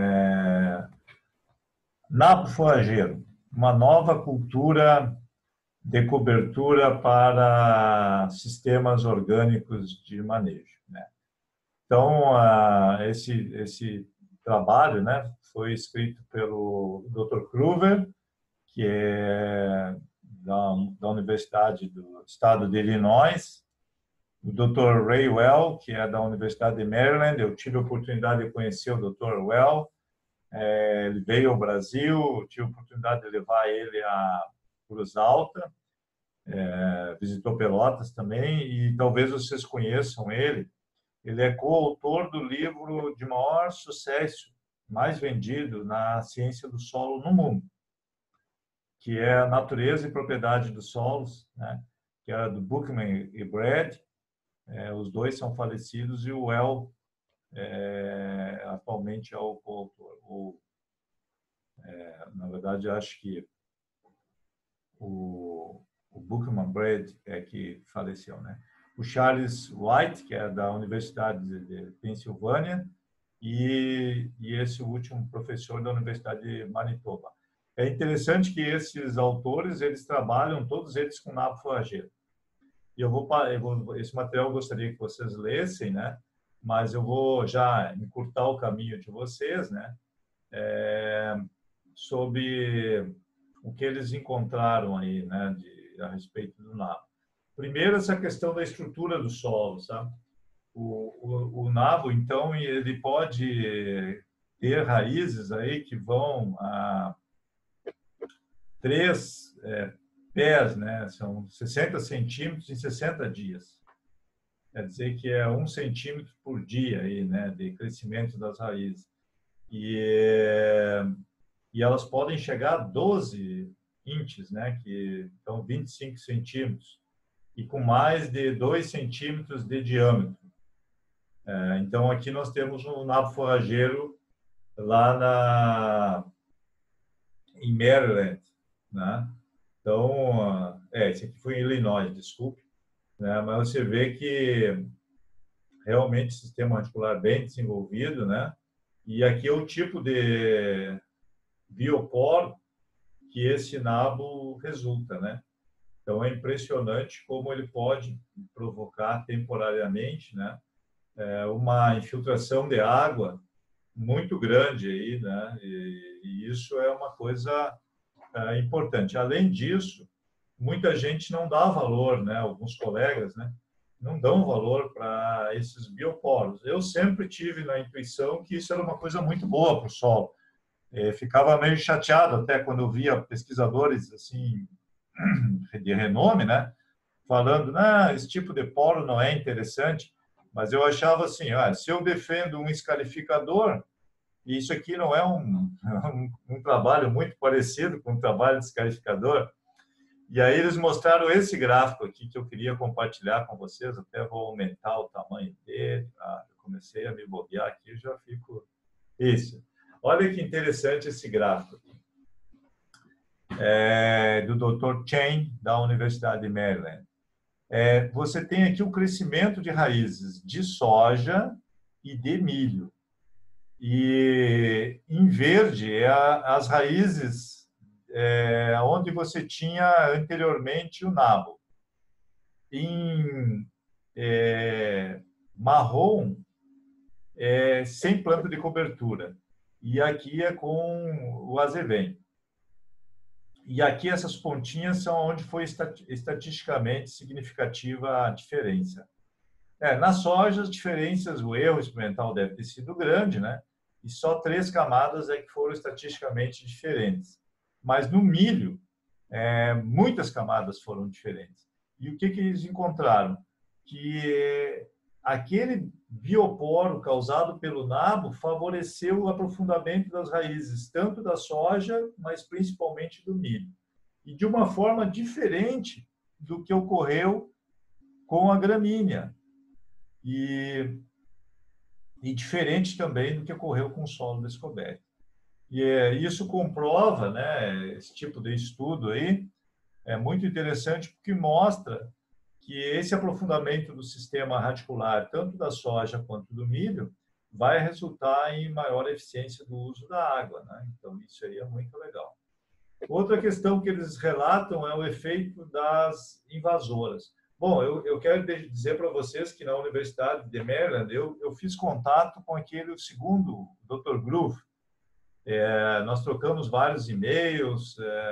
Nabo forrageiro, uma nova cultura de cobertura para sistemas orgânicos de manejo, né? Então, esse trabalho, né, foi escrito pelo Dr. Kruver, que é da Universidade do Estado de Illinois, o Dr. Ray Well, que é da Universidade de Maryland. Eu tive a oportunidade de conhecer o Dr. Well. Ele veio ao Brasil, tive a oportunidade de levar ele a Cruz Alta, visitou Pelotas também, e talvez vocês conheçam ele. Ele é coautor do livro de maior sucesso, mais vendido na ciência do solo no mundo, que é A Natureza e Propriedade dos Solos, né? Que era do Buchman e Brad. Os dois são falecidos e o Well atualmente é o coautor. Na verdade, acho que o Buchman Brad é que faleceu, né? O Charles White, que é da Universidade de Pensilvânia, e esse último professor da Universidade de Manitoba. É interessante que esses autores, eles trabalham, todos eles, com nabo forrageiro. E esse material eu gostaria que vocês lessem, né? Mas eu vou já encurtar o caminho de vocês, né? Sobre o que eles encontraram aí, né? A respeito do nabo. Primeiro, essa questão da estrutura do solo, sabe? O nabo, então, ele pode ter raízes aí que vão a 3 pés, né? São 60 centímetros em 60 dias. Quer dizer que é 1 centímetro por dia aí, né? De crescimento das raízes. E elas podem chegar a 12 inches, né? Que então 25 centímetros. E com mais de 2 centímetros de diâmetro. Então, aqui nós temos um nabo forrageiro lá em Maryland, né? Então, esse aqui foi em Illinois, desculpe, né? Mas você vê que realmente o sistema articular bem desenvolvido, né? E aqui é o tipo de bioporo que esse nabo resulta, né? Então, é impressionante como ele pode provocar temporariamente, né? Uma infiltração de água muito grande aí, né? E isso é uma coisa importante. Além disso, muita gente não dá valor, né? Alguns colegas, né? Não dão valor para esses bioporos. Eu sempre tive na intuição que isso era uma coisa muito boa para o solo. Ficava meio chateado até quando eu via pesquisadores assim de renome, né? Falando, esse tipo de polo não é interessante, mas eu achava assim, se eu defendo um escarificador, e isso aqui não é um trabalho muito parecido com o trabalho de escarificador, e aí eles mostraram esse gráfico aqui que eu queria compartilhar com vocês, até vou aumentar o tamanho dele. Eu comecei a me bobear aqui, já fico... Isso. Olha que interessante esse gráfico aqui. Do Dr. Chen, da Universidade de Maryland. Você tem aqui o crescimento de raízes de soja e de milho. E em verde as raízes onde você tinha anteriormente o nabo. Em marrom, sem planta de cobertura. E aqui é com o azevém. E aqui essas pontinhas são onde foi estatisticamente significativa a diferença. Na soja, as diferenças, o erro experimental deve ter sido grande, né? E só 3 camadas é que foram estatisticamente diferentes. Mas no milho, muitas camadas foram diferentes. E o que eles encontraram? Que aquele bioporo causado pelo nabo favoreceu o aprofundamento das raízes, tanto da soja, mas principalmente do milho. E de uma forma diferente do que ocorreu com a gramínea. E diferente também do que ocorreu com o solo descoberto. E isso comprova, né, esse tipo de estudo aí, é muito interessante porque mostra que esse aprofundamento do sistema radicular, tanto da soja quanto do milho, vai resultar em maior eficiência do uso da água, né? Então, isso aí é muito legal. Outra questão que eles relatam é o efeito das invasoras. Bom, eu quero dizer para vocês que na Universidade de Maryland eu fiz contato com aquele segundo, Dr. Groove. Nós trocamos vários e-mails,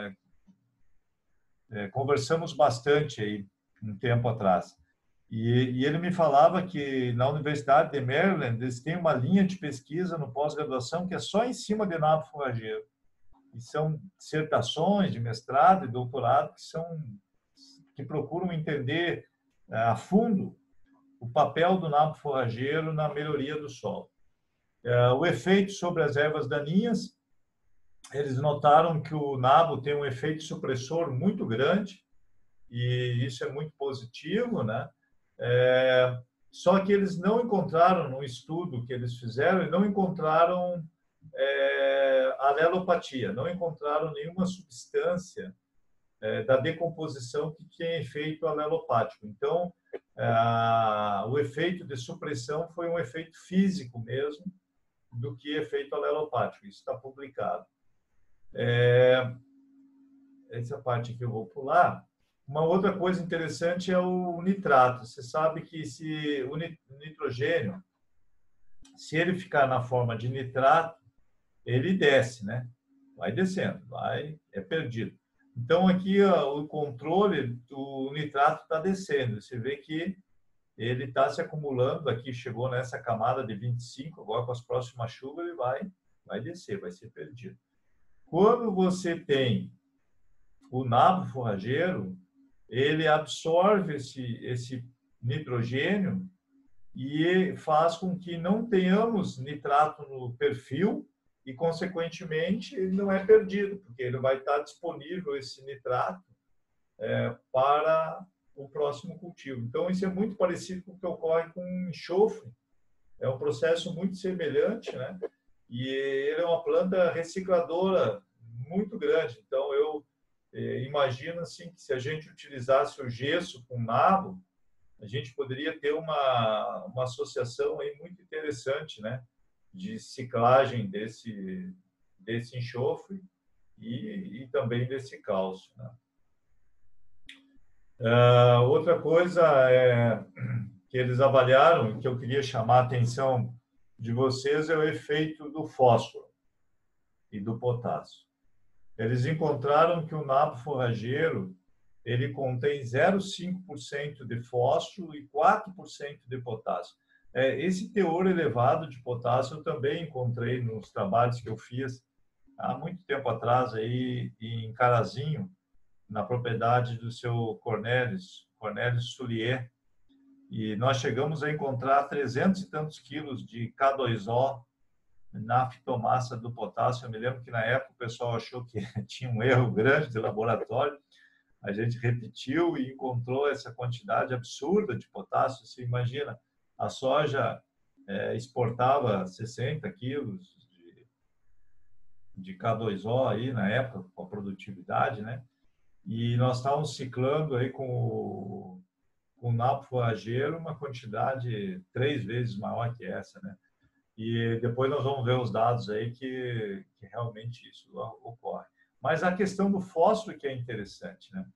conversamos bastante aí um tempo atrás. E ele me falava que na Universidade de Maryland eles têm uma linha de pesquisa no pós-graduação que é só em cima de nabo forrageiro. E são dissertações de mestrado e doutorado que procuram entender a fundo o papel do nabo forrageiro na melhoria do solo. O efeito sobre as ervas daninhas, eles notaram que o nabo tem um efeito supressor muito grande, e isso é muito positivo, né? Só que eles não encontraram, no estudo que eles fizeram, não encontraram alelopatia, não encontraram nenhuma substância da decomposição que tem efeito alelopático. Então, o efeito de supressão foi um efeito físico mesmo do que efeito alelopático. Isso está publicado. Essa parte aqui eu vou pular. Uma outra coisa interessante é o nitrato. Você sabe que se o nitrogênio, se ele ficar na forma de nitrato, ele desce, né? Vai descendo, é perdido. Então, aqui o controle do nitrato está descendo. Você vê que ele está se acumulando. Aqui chegou nessa camada de 25, agora com as próximas chuvas ele vai descer, vai ser perdido. Quando você tem o nabo forrageiro, ele absorve esse nitrogênio e faz com que não tenhamos nitrato no perfil e, consequentemente, ele não é perdido, porque ele vai estar disponível, esse nitrato, para o próximo cultivo. Então, isso é muito parecido com o que ocorre com enxofre. É um processo muito semelhante, né? E ele é uma planta recicladora muito grande. Então, eu imagino assim, que se a gente utilizasse o gesso com nabo, a gente poderia ter uma associação aí muito interessante, né? De ciclagem desse enxofre e também desse cálcio, né? Outra coisa que eles avaliaram, que eu queria chamar a atenção de vocês, é o efeito do fósforo e do potássio. Eles encontraram que o nabo forrageiro ele contém 0,5% de fósforo e 4% de potássio. Esse teor elevado de potássio eu também encontrei nos trabalhos que eu fiz há muito tempo atrás aí em Carazinho, na propriedade do seu Cornélio Soulier, e nós chegamos a encontrar 300 e tantos quilos de K2O na fitomassa do potássio. Eu me lembro que na época o pessoal achou que tinha um erro grande de laboratório. A gente repetiu e encontrou essa quantidade absurda de potássio. Você imagina, a soja exportava 60 quilos de K2O aí na época, com a produtividade, né? E nós estávamos ciclando aí com o napo forrageiro uma quantidade 3 vezes maior que essa, né? E depois nós vamos ver os dados aí que realmente isso ocorre. Mas a questão do fósforo que é interessante, né?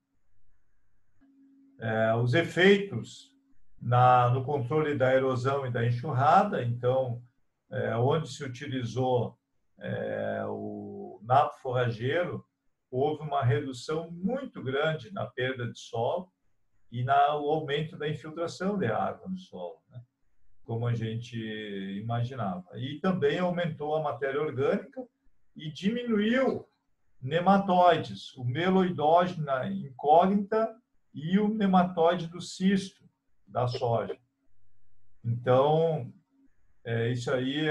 Os efeitos no controle da erosão e da enxurrada, então, onde se utilizou o napo forrageiro, houve uma redução muito grande na perda de solo e no aumento da infiltração de água no solo, né? Como a gente imaginava. E também aumentou a matéria orgânica e diminuiu nematóides, o meloidógena incógnita e o nematóide do cisto da soja. Então, isso aí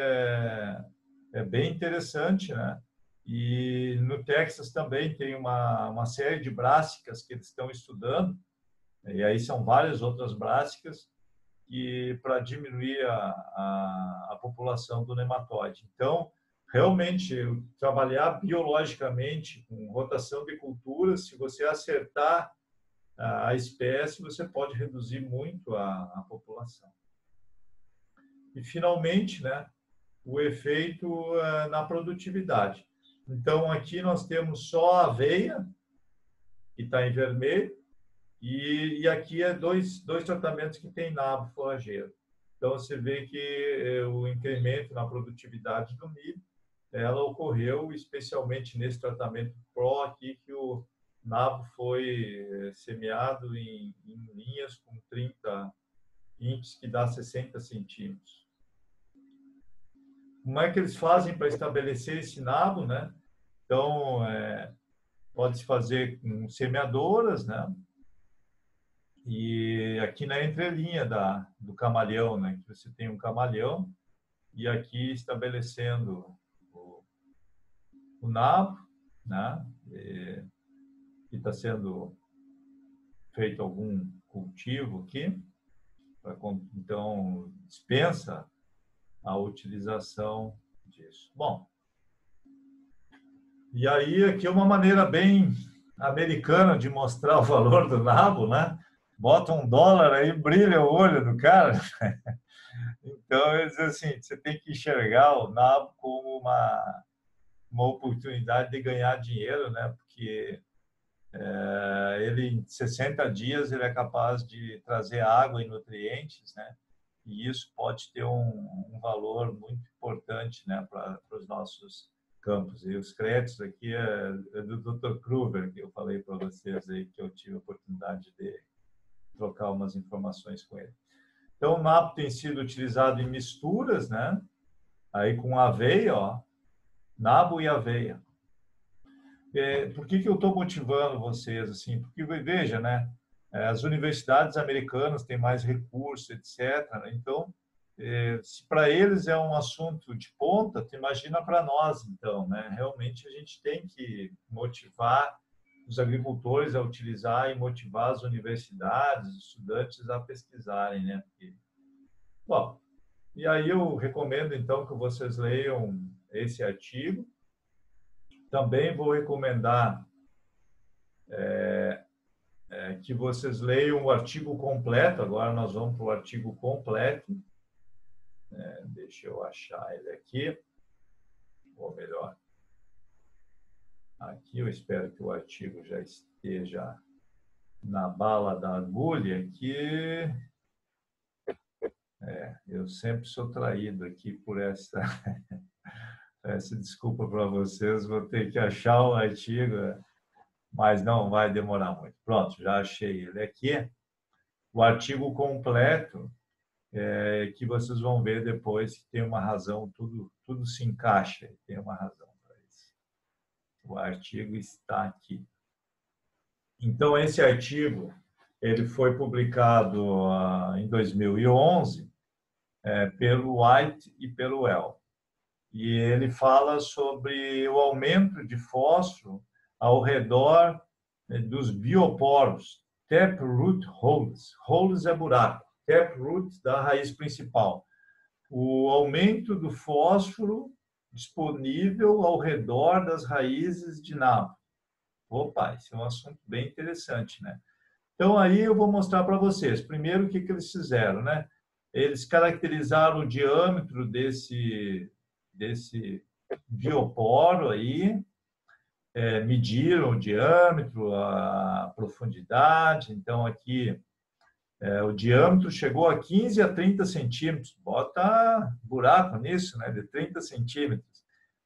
é bem interessante, né? E no Texas também tem uma série de brássicas que eles estão estudando, e aí são várias outras brássicas, para diminuir a população do nematóide. Então, realmente, trabalhar biologicamente com rotação de culturas, se você acertar a espécie, você pode reduzir muito a população. E, finalmente, né, o efeito na produtividade. Então, aqui nós temos só a aveia, que está em vermelho, e aqui dois tratamentos que tem nabo forrageiro. Então, você vê que o incremento na produtividade do milho, ela ocorreu especialmente nesse tratamento PRO aqui, que o nabo foi semeado em linhas com 30 inches, que dá 60 centímetros. Como é que eles fazem para estabelecer esse nabo, né? Então, pode-se fazer com semeadoras, né? E aqui na entrelinha do camaleão, né? Que você tem um camaleão e aqui estabelecendo o nabo, né? Que está sendo feito algum cultivo aqui, então dispensa a utilização disso. Bom, e aí aqui é uma maneira bem americana de mostrar o valor do nabo, né? Bota $1 aí, brilha o olho do cara. Então, eles assim, você tem que enxergar o nabo como uma oportunidade de ganhar dinheiro, né? Porque ele, em 60 dias, ele é capaz de trazer água e nutrientes, né? E isso pode ter um valor muito importante, né, para os nossos campos. E os créditos aqui é do Dr. Kruger, que eu falei para vocês aí, que eu tive a oportunidade de trocar umas informações com ele. Então, o nabo tem sido utilizado em misturas, né? Aí com aveia, ó, nabo e aveia. Por que eu estou motivando vocês assim? Porque veja, né? As universidades americanas têm mais recursos, etc. Então, se para eles é um assunto de ponta, tu imagina para nós, então, né? Realmente a gente tem que motivar os agricultores a utilizar e motivar as universidades, os estudantes a pesquisarem, né? Porque, bom, e aí eu recomendo então que vocês leiam esse artigo. Também vou recomendar que vocês leiam o artigo completo. Agora nós vamos para o artigo completo. Deixa eu achar ele aqui. Ou melhor, aqui eu espero que o artigo já esteja na bala da agulha, que eu sempre sou traído aqui por essa desculpa para vocês, vou ter que achar o artigo, mas não vai demorar muito. Pronto, já achei ele aqui. O artigo completo, que vocês vão ver depois que tem uma razão, tudo se encaixa, tem uma razão para isso. O artigo está aqui. Então, esse artigo ele foi publicado em 2011 pelo White e pelo Well. E ele fala sobre o aumento de fósforo ao redor dos bioporos, taproot holes. Holes é buraco, taproot da raiz principal. O aumento do fósforo disponível ao redor das raízes de nabo. Opa, esse é um assunto bem interessante, né? Então, aí eu vou mostrar para vocês. Primeiro, o que eles fizeram, né? Eles caracterizaram o diâmetro desse bioporo aí, mediram o diâmetro, a profundidade. Então, aqui, o diâmetro chegou a 15 a 30 centímetros. Bota buraco nisso, né? De 30 centímetros.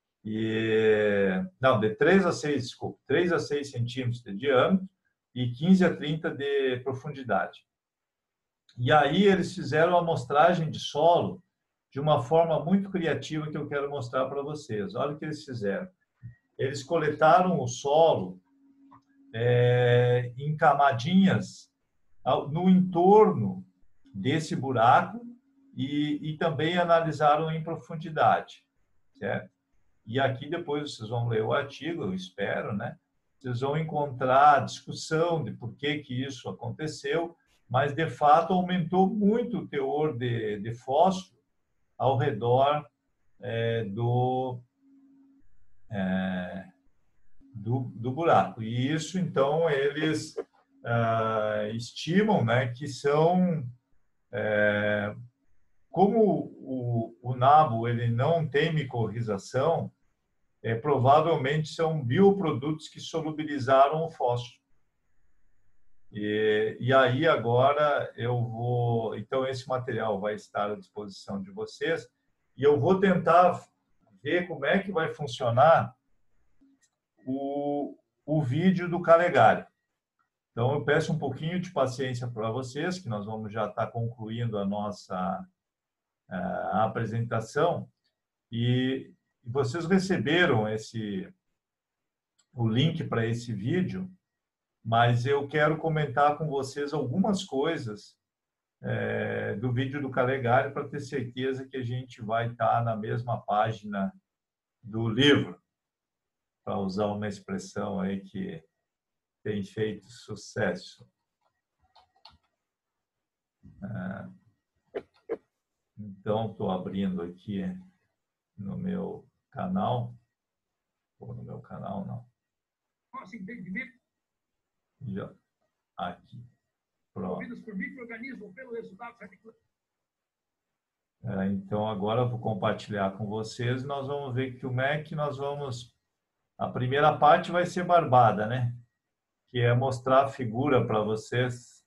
Não, de 3 a 6, desculpa, 3 a 6 centímetros de diâmetro e 15 a 30 de profundidade. E aí eles fizeram a amostragem de solo de uma forma muito criativa que eu quero mostrar para vocês. Olha o que eles fizeram. Eles coletaram o solo em camadinhas no entorno desse buraco e também analisaram em profundidade, certo? E aqui depois vocês vão ler o artigo, eu espero, né? Vocês vão encontrar a discussão de por que isso aconteceu, mas de fato aumentou muito o teor de fósforo ao redor do buraco. E isso, então, eles estimam, né, que são... como o nabo ele não tem micorrização, provavelmente são bioprodutos que solubilizaram o fósforo. E aí agora eu vou... Então, esse material vai estar à disposição de vocês e eu vou tentar ver como é que vai funcionar o vídeo do Calegari. Então, eu peço um pouquinho de paciência para vocês, que nós vamos já estar concluindo a nossa apresentação. E vocês receberam o link para esse vídeo, mas eu quero comentar com vocês algumas coisas do vídeo do Calegari para ter certeza que a gente vai estar na mesma página do livro, para usar uma expressão aí que tem feito sucesso. Então, estou abrindo aqui no meu canal, ou no meu canal, não. Nosso entendimento. Já, aqui. Pronto. Por micro-organismos pelo resultado. Então, agora eu vou compartilhar com vocês e nós vamos ver como é que nós vamos... A primeira parte vai ser barbada, né? Que é mostrar a figura para vocês.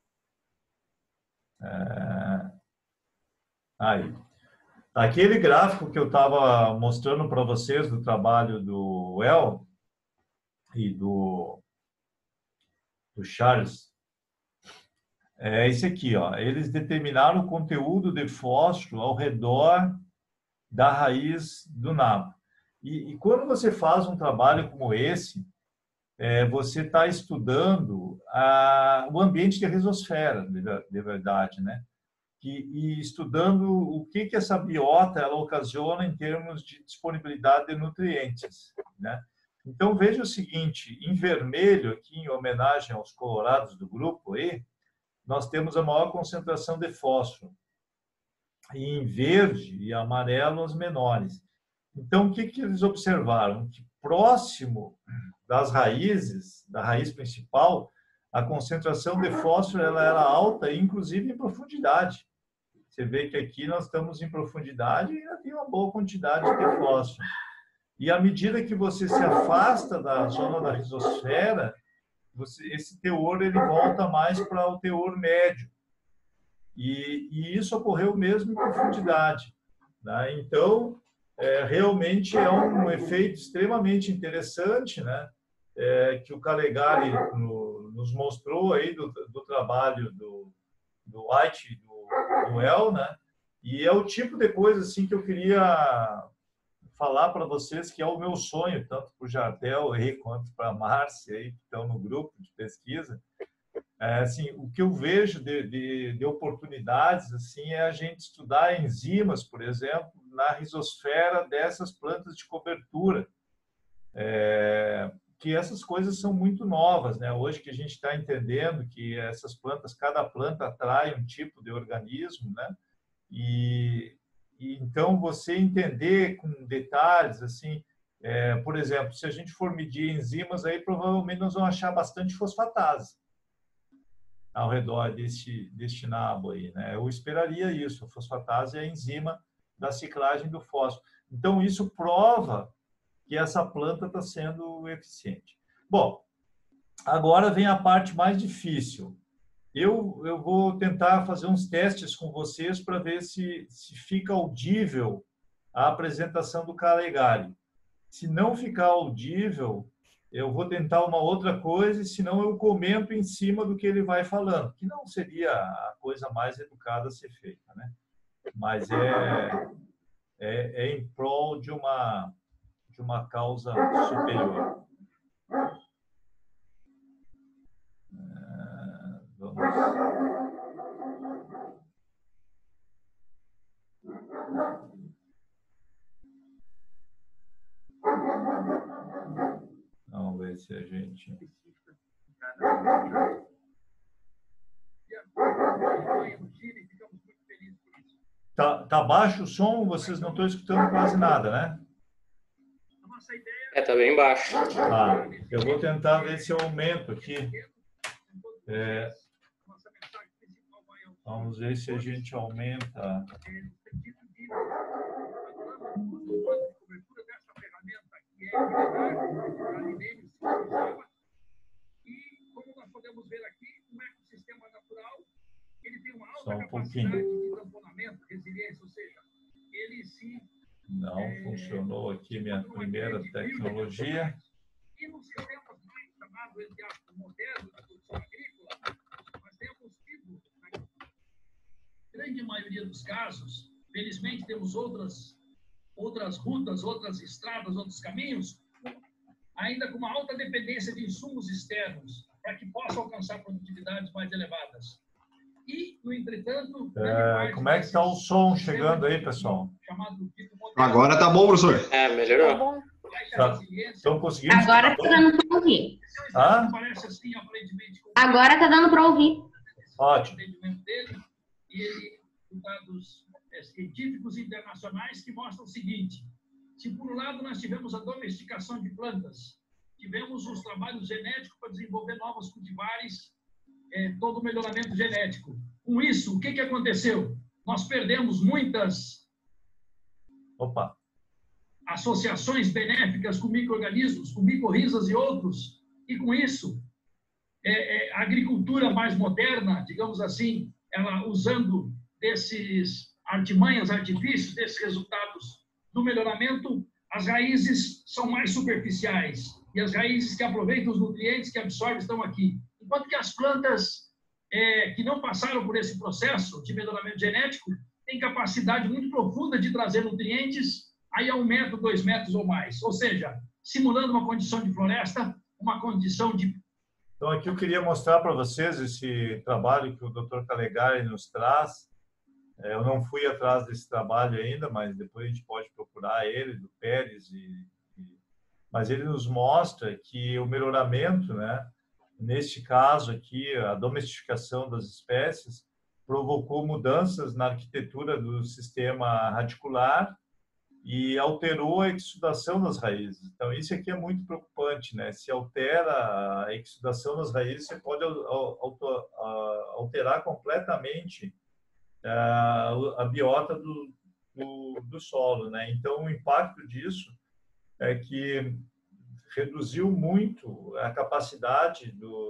Aí. Aquele gráfico que eu estava mostrando para vocês do trabalho do El e do Charles, é esse aqui, ó. Eles determinaram o conteúdo de fósforo ao redor da raiz do nabo. E quando você faz um trabalho como esse, você está estudando o ambiente de risosfera, de verdade, né? E estudando o que essa biota ela ocasiona em termos de disponibilidade de nutrientes, né? Então, veja o seguinte, em vermelho, aqui em homenagem aos colorados do grupo aí, nós temos a maior concentração de fósforo. E em verde e amarelo, as menores. Então, o que eles observaram? Que próximo das raízes, da raiz principal, a concentração de fósforo ela era alta, inclusive em profundidade. Você vê que aqui nós estamos em profundidade e ainda tem uma boa quantidade de fósforo. E à medida que você se afasta da zona da risosfera, esse teor ele volta mais para o teor médio. E isso ocorreu mesmo em profundidade, né? Então, realmente é um efeito extremamente interessante, né? Que o Calegari nos mostrou aí do trabalho do White e do El, né? E é o tipo de coisa assim que eu queria falar para vocês que é o meu sonho, tanto para o Jardel aí, quanto para a Márcia, aí, que estão no grupo de pesquisa. Assim, o que eu vejo de oportunidades assim, é a gente estudar enzimas, por exemplo, na rizosfera dessas plantas de cobertura. Que essas coisas são muito novas, né? Hoje que a gente está entendendo que essas plantas, cada planta atrai um tipo de organismo, né? E então você entender com detalhes assim, por exemplo, se a gente for medir enzimas, aí provavelmente nós vamos achar bastante fosfatase ao redor deste nabo aí, né? Eu esperaria isso. A fosfatase é a enzima da ciclagem do fósforo. Então isso prova que essa planta está sendo eficiente. Bom, agora vem a parte mais difícil. Eu vou tentar fazer uns testes com vocês para ver se fica audível a apresentação do Calegari. Se não ficar audível, eu vou tentar uma outra coisa, e senão eu comento em cima do que ele vai falando, que não seria a coisa mais educada a ser feita, né? Mas é em prol de uma causa superior. Vamos ver se a gente... Tá baixo o som? Vocês não estão escutando quase nada, né? Tá bem baixo. Tá. Eu vou tentar ver se eu aumento aqui. Vamos ver se a gente aumenta. E como nós podemos ver aqui, um ecossistema natural, ele tem uma Só alta um capacidade pouquinho. de tamponamento, resiliência, ou seja, ele se... Não funcionou aqui minha primeira tecnologia. E nos sistemas mais chamados, entre aspas, modernos da produção agrícola, nós temos tido, na grande maioria dos casos, felizmente temos outras rutas, outras estradas, outros caminhos, ainda com uma alta dependência de insumos externos, para que possam alcançar produtividades mais elevadas. E, no entretanto... Como é que está o som chegando aí, pessoal? Agora tá bom, professor. Melhorou. Estão conseguindo? Agora está dando para ouvir. Agora está dando para ouvir. Ótimo. E ele, com dados científicos internacionais que mostram o seguinte: se por um lado nós tivemos a domesticação de plantas, tivemos os trabalhos genéticos para desenvolver novos cultivares, todo o melhoramento genético. Com isso, o que aconteceu? Nós perdemos muitas associações benéficas com micro-organismos, com micorrizas e outros, e com isso, a agricultura mais moderna, digamos assim, ela usando desses artimanhas, artifícios, desses resultados do melhoramento, as raízes são mais superficiais, e as raízes que aproveitam os nutrientes que absorvem estão aqui. Enquanto que as plantas que não passaram por esse processo de melhoramento genético têm capacidade muito profunda de trazer nutrientes aí a 1 metro, 2 metros ou mais. Ou seja, simulando uma condição de floresta, uma condição de... Então, aqui eu queria mostrar para vocês esse trabalho que o Dr. Calegari nos traz. Eu não fui atrás desse trabalho ainda, mas depois a gente pode procurar ele, do Pérez. Mas ele nos mostra que o melhoramento, né, neste caso aqui, a domesticação das espécies, provocou mudanças na arquitetura do sistema radicular e alterou a exudação das raízes. Então, isso aqui é muito preocupante, né? Se altera a exudação das raízes, você pode alterar completamente a biota do solo, né? Então, o impacto disso é que reduziu muito a capacidade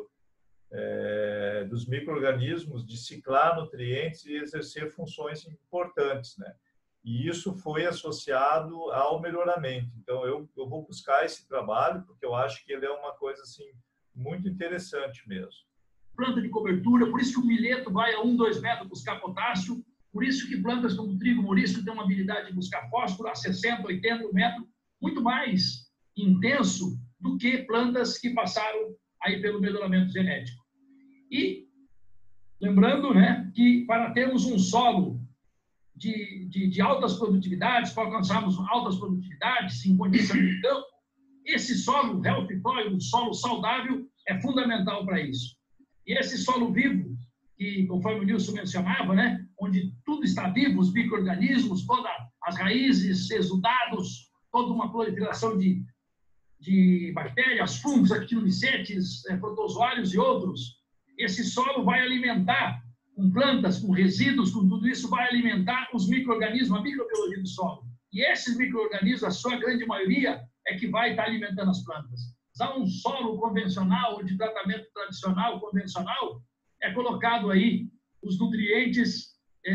dos micro-organismos de ciclar nutrientes e exercer funções importantes, né? E isso foi associado ao melhoramento. Então, eu vou buscar esse trabalho, porque eu acho que ele é uma coisa assim, muito interessante mesmo. Planta de cobertura, por isso que o milheto vai a 1, 2 metros buscar potássio, Por isso que plantas como o trigo mourisco têm uma habilidade de buscar fósforo a 60, 80 metros, muito mais intenso do que plantas que passaram aí pelo melhoramento genético. E lembrando, né, que para termos um solo de altas produtividades, para alcançarmos altas produtividades em condição de campo, esse solo healthy soil, um solo saudável, é fundamental para isso. E esse solo vivo, que conforme o Nilson mencionava, né, onde tudo está vivo, os micro-organismos, todas as raízes, exudados, toda uma proliferação de bactérias, fungos, actinomicetes, protozoários e outros, esse solo vai alimentar, com plantas, com resíduos, com tudo isso, vai alimentar os micro-organismos, a microbiologia do solo. E esses micro-organismos, a sua grande maioria, é que vai estar alimentando as plantas. Já um solo convencional, ou de tratamento tradicional, convencional, é colocado aí os nutrientes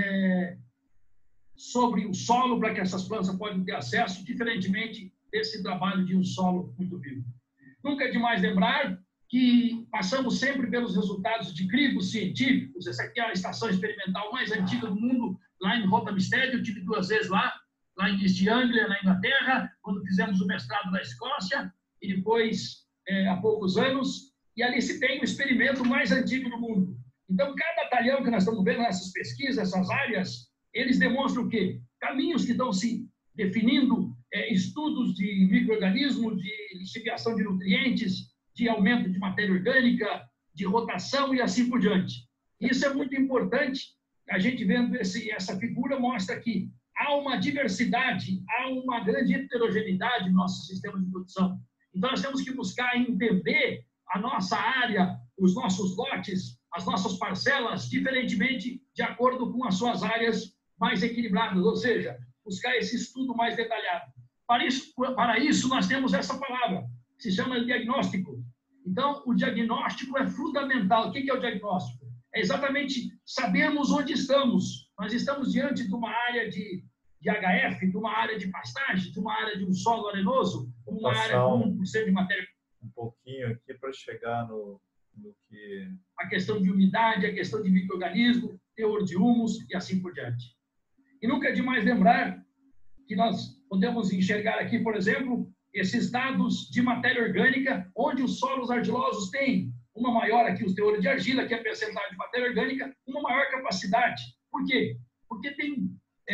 sobre o solo para que essas plantas possam ter acesso, diferentemente desse trabalho de um solo muito vivo. Nunca é demais lembrar que passamos sempre pelos resultados de cribos científicos. Essa aqui é a estação experimental mais antiga do mundo, lá em Rothamsted. Eu tive 2 vezes lá em East Anglia, na Inglaterra, quando fizemos o mestrado na Escócia, e depois, há poucos anos, e ali se tem o experimento mais antigo do mundo. Então, cada talhão que nós estamos vendo nessas pesquisas, essas áreas, eles demonstram o quê? Caminhos que estão se definindo, estudos de micro-organismos, de lixiviação de nutrientes, de aumento de matéria orgânica, de rotação e assim por diante. Isso é muito importante. A gente vendo essa figura mostra que há uma diversidade, há uma grande heterogeneidade no nosso sistema de produção. Então, nós temos que buscar entender a nossa área, os nossos lotes, as nossas parcelas, diferentemente de acordo com as suas áreas mais equilibradas, ou seja, buscar esse estudo mais detalhado. Para isso nós temos essa palavra, que se chama diagnóstico. Então, o diagnóstico é fundamental. O que é o diagnóstico? É exatamente sabermos onde estamos. Nós estamos diante de uma área de HF, de uma área de pastagem, de uma área de um solo arenoso, uma área com 1% de matéria. Um pouquinho aqui para chegar no que... A questão de umidade, a questão de micro-organismo, teor de humus e assim por diante. E nunca é demais lembrar que nós podemos enxergar aqui, por exemplo, esses dados de matéria orgânica, onde os solos argilosos têm uma maior aqui, os teores de argila, que é a percentagem de matéria orgânica, uma maior capacidade. Por quê? Porque tem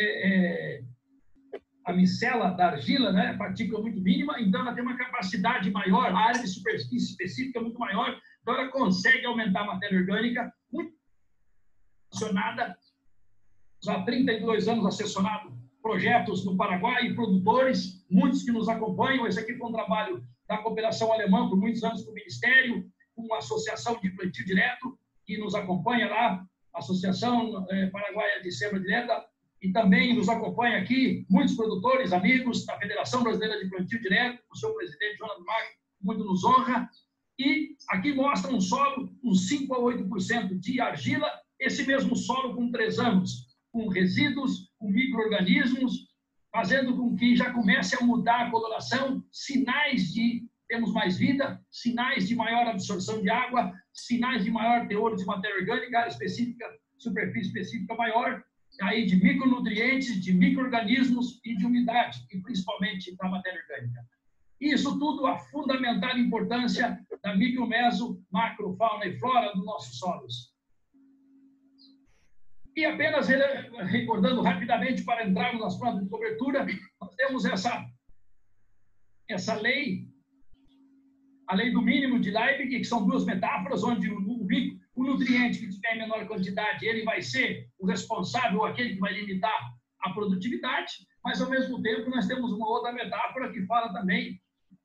a micela da argila, né, partícula muito mínima, então ela tem uma capacidade maior, a área de superfície específica muito maior, então ela consegue aumentar a matéria orgânica, muito acionada. Há 32 anos assessorado projetos no Paraguai e produtores, muitos que nos acompanham. Esse aqui foi um trabalho da cooperação alemã por muitos anos com o Ministério, com a Associação de Plantio Direto, que nos acompanha lá, a Associação Paraguaia de Siembra Direta, e também nos acompanha aqui muitos produtores, amigos da Federação Brasileira de Plantio Direto, o seu presidente, Jonathan Marques, muito nos honra. E aqui mostra um solo com 5 a 8% de argila, esse mesmo solo com 3 anos, com resíduos, com micro-organismos, fazendo com que já comece a mudar a coloração, sinais de temos mais vida, sinais de maior absorção de água, sinais de maior teor de matéria orgânica, área específica, superfície específica maior, aí de micronutrientes, de micro-organismos e de umidade, e principalmente da matéria orgânica. Isso tudo a fundamental importância da micro, meso, macro, fauna e flora dos nossos solos. E apenas recordando rapidamente para entrarmos nas plantas de cobertura, nós temos essa lei, a lei do mínimo de Liebig, que são 2 metáforas, onde o nutriente que tiver em menor quantidade, ele vai ser o responsável, aquele que vai limitar a produtividade, mas ao mesmo tempo nós temos uma outra metáfora que fala também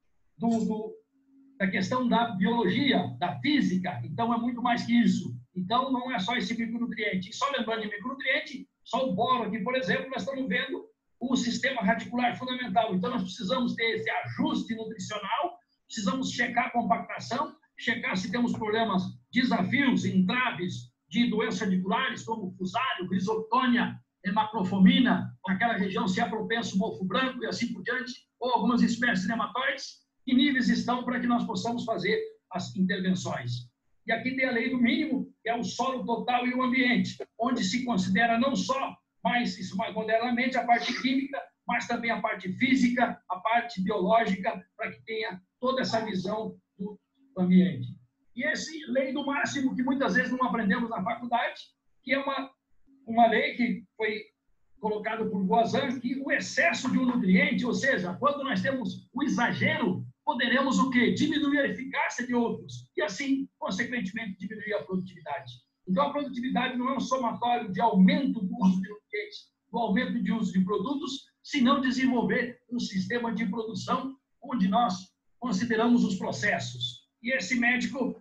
da questão da biologia, da física, então é muito mais que isso. Então, não é só esse micronutriente. E só lembrando de micronutriente, só o boro aqui, por exemplo, nós estamos vendo o sistema radicular fundamental. Então, nós precisamos ter esse ajuste nutricional, precisamos checar a compactação, checar se temos problemas, desafios, entraves de doenças radiculares, como fusário, risotônia, macrofomina, naquela região se é propenso mofo branco e assim por diante, ou algumas espécies nematóides, que níveis estão para que nós possamos fazer as intervenções. E aqui tem a lei do mínimo, que é o solo total e o ambiente, onde se considera não só isso mais modernamente, a parte química, mas também a parte física, a parte biológica, para que tenha toda essa visão do ambiente. E esse lei do máximo, que muitas vezes não aprendemos na faculdade, que é uma lei que foi colocada por Voisin, que o excesso de um nutriente, ou seja, quando nós temos o exagero, poderemos o quê? Diminuir a eficácia de outros e, assim, consequentemente, diminuir a produtividade. Então, a produtividade não é um somatório de aumento do uso de nutrientes, do aumento de uso de produtos, se não desenvolver um sistema de produção onde nós consideramos os processos. E esse médico,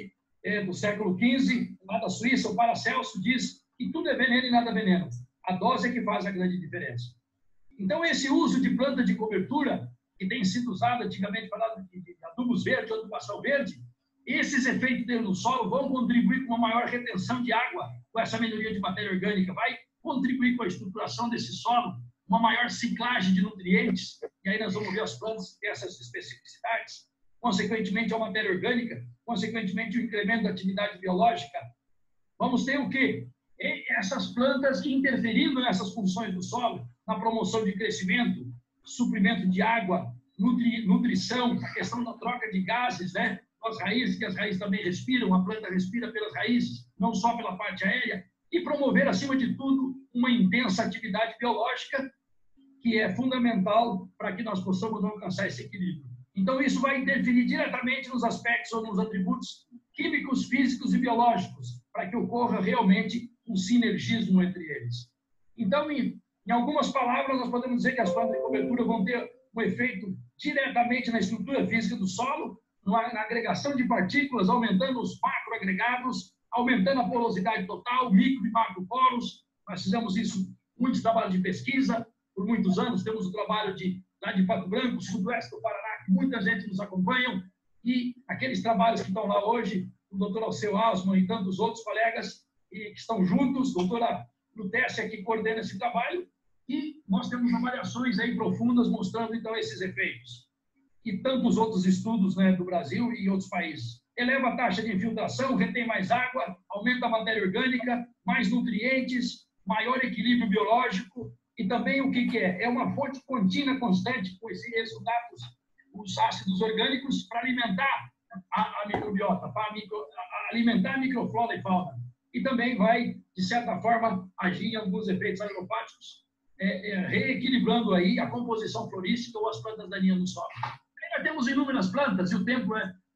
do século XV, lá da Suíça, o Paracelso, diz que tudo é veneno e nada veneno. A dose é que faz a grande diferença. Então, esse uso de planta de cobertura, que tem sido usado antigamente para de adubos verdes, adubação verde, esses efeitos dentro do solo vão contribuir com uma maior retenção de água, com essa melhoria de matéria orgânica, vai contribuir com a estruturação desse solo, uma maior ciclagem de nutrientes, e aí nós vamos ver as plantas que têm essas especificidades, consequentemente a matéria orgânica, consequentemente o incremento da atividade biológica. Vamos ter o quê? Essas plantas que interferindo nessas funções do solo, na promoção de crescimento, suprimento de água, nutrição, a questão da troca de gases, né? As raízes, que as raízes também respiram, a planta respira pelas raízes, não só pela parte aérea, e promover, acima de tudo, uma intensa atividade biológica, que é fundamental para que nós possamos alcançar esse equilíbrio. Então, isso vai interferir diretamente nos aspectos ou nos atributos químicos, físicos e biológicos, para que ocorra realmente um sinergismo entre eles. Então, em algumas palavras, nós podemos dizer que as plantas de cobertura vão ter um efeito diretamente na estrutura física do solo, na agregação de partículas, aumentando os macroagregados, aumentando a porosidade total, micro e macroporos. Nós fizemos isso, muitos trabalhos de pesquisa, por muitos anos. Temos o trabalho lá de Pato Branco, sudoeste do Paraná, que muita gente nos acompanha, e aqueles trabalhos que estão lá hoje, o doutor Alceu Asman e tantos outros colegas que estão juntos, doutora Lutécia, que coordena esse trabalho, e nós temos avaliações aí profundas mostrando, então, esses efeitos. E tantos outros estudos, né, do Brasil e outros países. Eleva a taxa de infiltração, retém mais água, aumenta a matéria orgânica, mais nutrientes, maior equilíbrio biológico, e também o que é? É uma fonte contínua, constante, com esses resultados, os ácidos orgânicos, para alimentar a microbiota, para alimentar a microflora e fauna. E também vai, de certa forma, agir em alguns efeitos alopáticos, reequilibrando aí a composição florística ou as plantas daninhas no solo. Nós temos inúmeras plantas e o tempo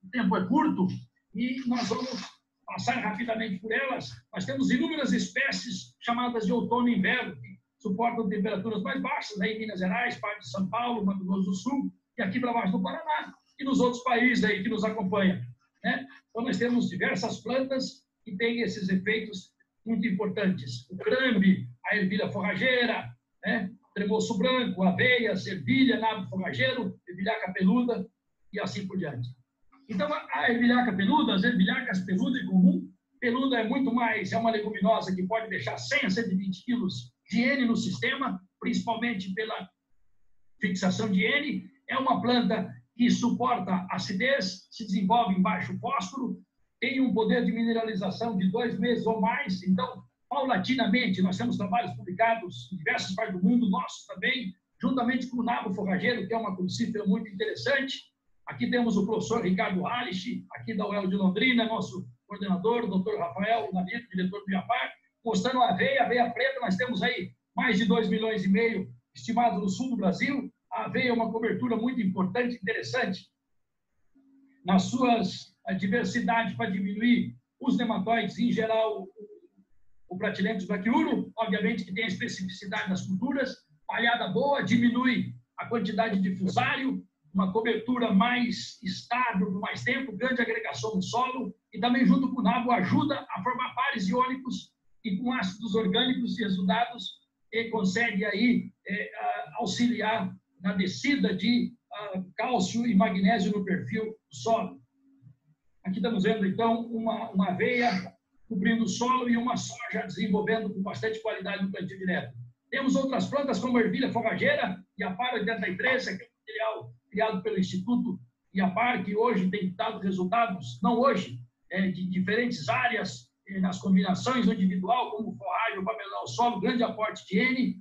é curto e nós vamos passar rapidamente por elas. Nós temos inúmeras espécies chamadas de outono e inverno, que suportam temperaturas mais baixas, aí em Minas Gerais, parte de São Paulo, Mato Grosso do Sul, e aqui para baixo do Paraná, e nos outros países aí que nos acompanham, né? Então, nós temos diversas plantas que têm esses efeitos muito importantes. O crambe, a ervilha forrageira, né? Tremoço branco, aveia, ervilha, nabo forrageiro, ervilhaca peluda e assim por diante. Então, a ervilhaca peluda, as ervilhacas peluda e comum, peluda é muito mais, é uma leguminosa que pode deixar 100 a 120 quilos de N no sistema, principalmente pela fixação de N. É uma planta que suporta acidez, se desenvolve em baixo fósforo, tem um poder de mineralização de 2 meses ou mais. Então, paulatinamente, nós temos trabalhos publicados em diversas partes do mundo, nossos também, juntamente com o nabo forrageiro, que é uma crucífera muito interessante. Aqui temos o professor Ricardo Halisch, aqui da UEL de Londrina, nosso coordenador, o doutor Rafael Navito, diretor do IAPAR, mostrando a aveia preta. Nós temos aí mais de 2,5 milhões estimados no sul do Brasil. A aveia é uma cobertura muito importante, interessante, nas suas diversidades para diminuir os nematóides, em geral, o Platylenchus brachyurum, obviamente que tem a especificidade das culturas, palhada boa, diminui a quantidade de fusário, uma cobertura mais estável por mais tempo, grande agregação no solo, e também junto com o nabo ajuda a formar pares iônicos e com ácidos orgânicos e resultados, e consegue aí auxiliar na descida de cálcio e magnésio no perfil do solo. Aqui estamos vendo, então, uma aveia cobrindo o solo e uma soja desenvolvendo com bastante qualidade no plantio direto. Temos outras plantas como a ervilha forrageira, IAPAR 83, que é um material criado pelo Instituto IAPAR, que hoje tem dado resultados, não hoje, de diferentes áreas, nas combinações, no individual, como forragem para melhorar o solo, grande aporte de N.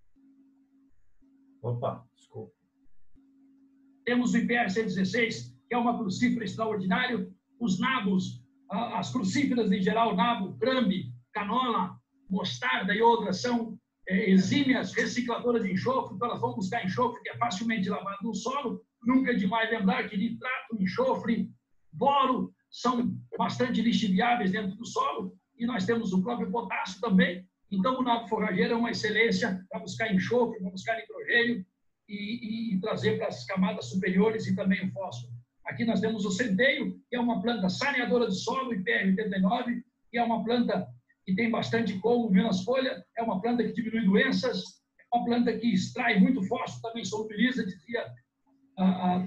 Opa, desculpa. Temos o IPR 116, que é uma crucífera extraordinário. Os nabos, as crucíferas em geral, nabo, crambe, canola, mostarda e outras são exímias recicladoras de enxofre, então elas vão buscar enxofre que é facilmente lavado no solo. Nunca é demais lembrar que nitrato, enxofre, boro são bastante lixiviáveis dentro do solo, e nós temos o próprio potássio também. Então, o nabo forrageiro é uma excelência para buscar enxofre, para buscar nitrogênio e trazer para as camadas superiores e também o fósforo. Aqui nós temos o centeio, que é uma planta saneadora de solo, IPR 89, que é uma planta que tem bastante colmo, menos folha, é uma planta que diminui doenças, é uma planta que extrai muito fósforo, também solubiliza, dizia a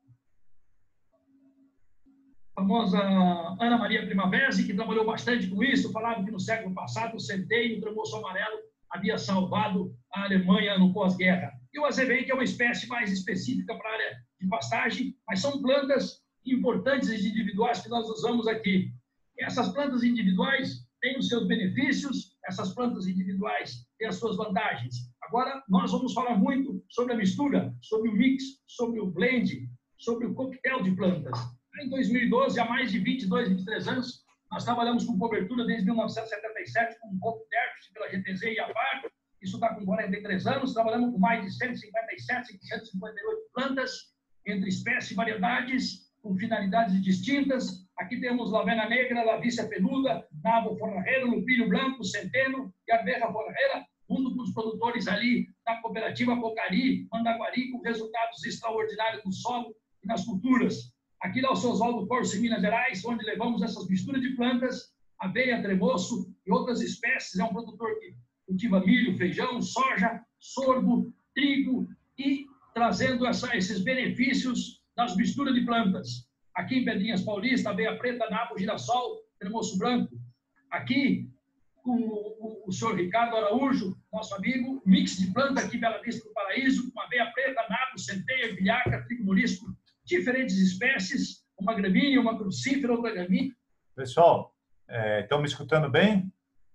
famosa Ana Maria Primavesi, que trabalhou bastante com isso, falava que no século passado o centeio, o tremoço amarelo, havia salvado a Alemanha no pós-guerra. E o azevém, que é uma espécie mais específica para a área de pastagem, mas são plantas importantes e individuais que nós usamos aqui. Essas plantas individuais têm os seus benefícios, essas plantas individuais têm as suas vantagens. Agora, nós vamos falar muito sobre a mistura, sobre o mix, sobre o blend, sobre o coquetel de plantas. Em 2012, há mais de 22, 23 anos, nós trabalhamos com cobertura desde 1977 com o Golfo Terpes, pela GTZ e a VAR. Isso está com 43 anos. Trabalhamos com mais de 157, 158 plantas, entre espécies e variedades, com finalidades distintas. Aqui temos lavena negra, lavícia peluda, nabo forrageiro, lupinho branco, centeno e arveja forrageira, junto com os produtores ali da cooperativa Pocari, Mandaguari, com resultados extraordinários no solo e nas culturas. Aqui na Oswaldo Corso, em Minas Gerais, onde levamos essas misturas de plantas, aveia, tremoço e outras espécies. É um produtor que cultiva milho, feijão, soja, sorgo, trigo e trazendo esses benefícios das misturas de plantas. Aqui em Pedrinhas Paulista, aveia preta, nabo, girassol, tremoço branco. Aqui, com o senhor Ricardo Araújo, nosso amigo, mix de planta aqui em Bela Vista do Paraíso, com aveia preta, nabo, centeia, bilhaca, trigo morisco, diferentes espécies, uma gramínea, uma crucífera, outra gramínea. Pessoal, estão me escutando bem?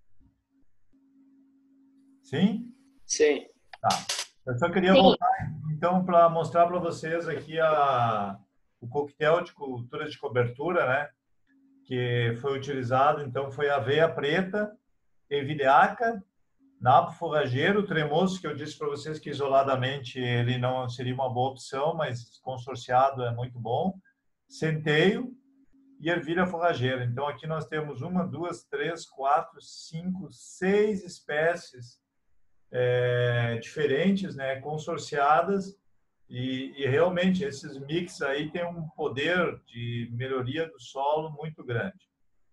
Sim? Sim. Tá. Eu só queria voltar, então, para mostrar para vocês aqui o coquetel de culturas de cobertura, né? Que foi utilizado, então, foi aveia preta, ervilhaca, nabo forrageiro, tremoço, que eu disse para vocês que isoladamente ele não seria uma boa opção, mas consorciado é muito bom, centeio e ervilha forrageira. Então, aqui nós temos 1, 2, 3, 4, 5, 6 espécies diferentes, né, consorciadas, e realmente esses mix aí têm um poder de melhoria do solo muito grande.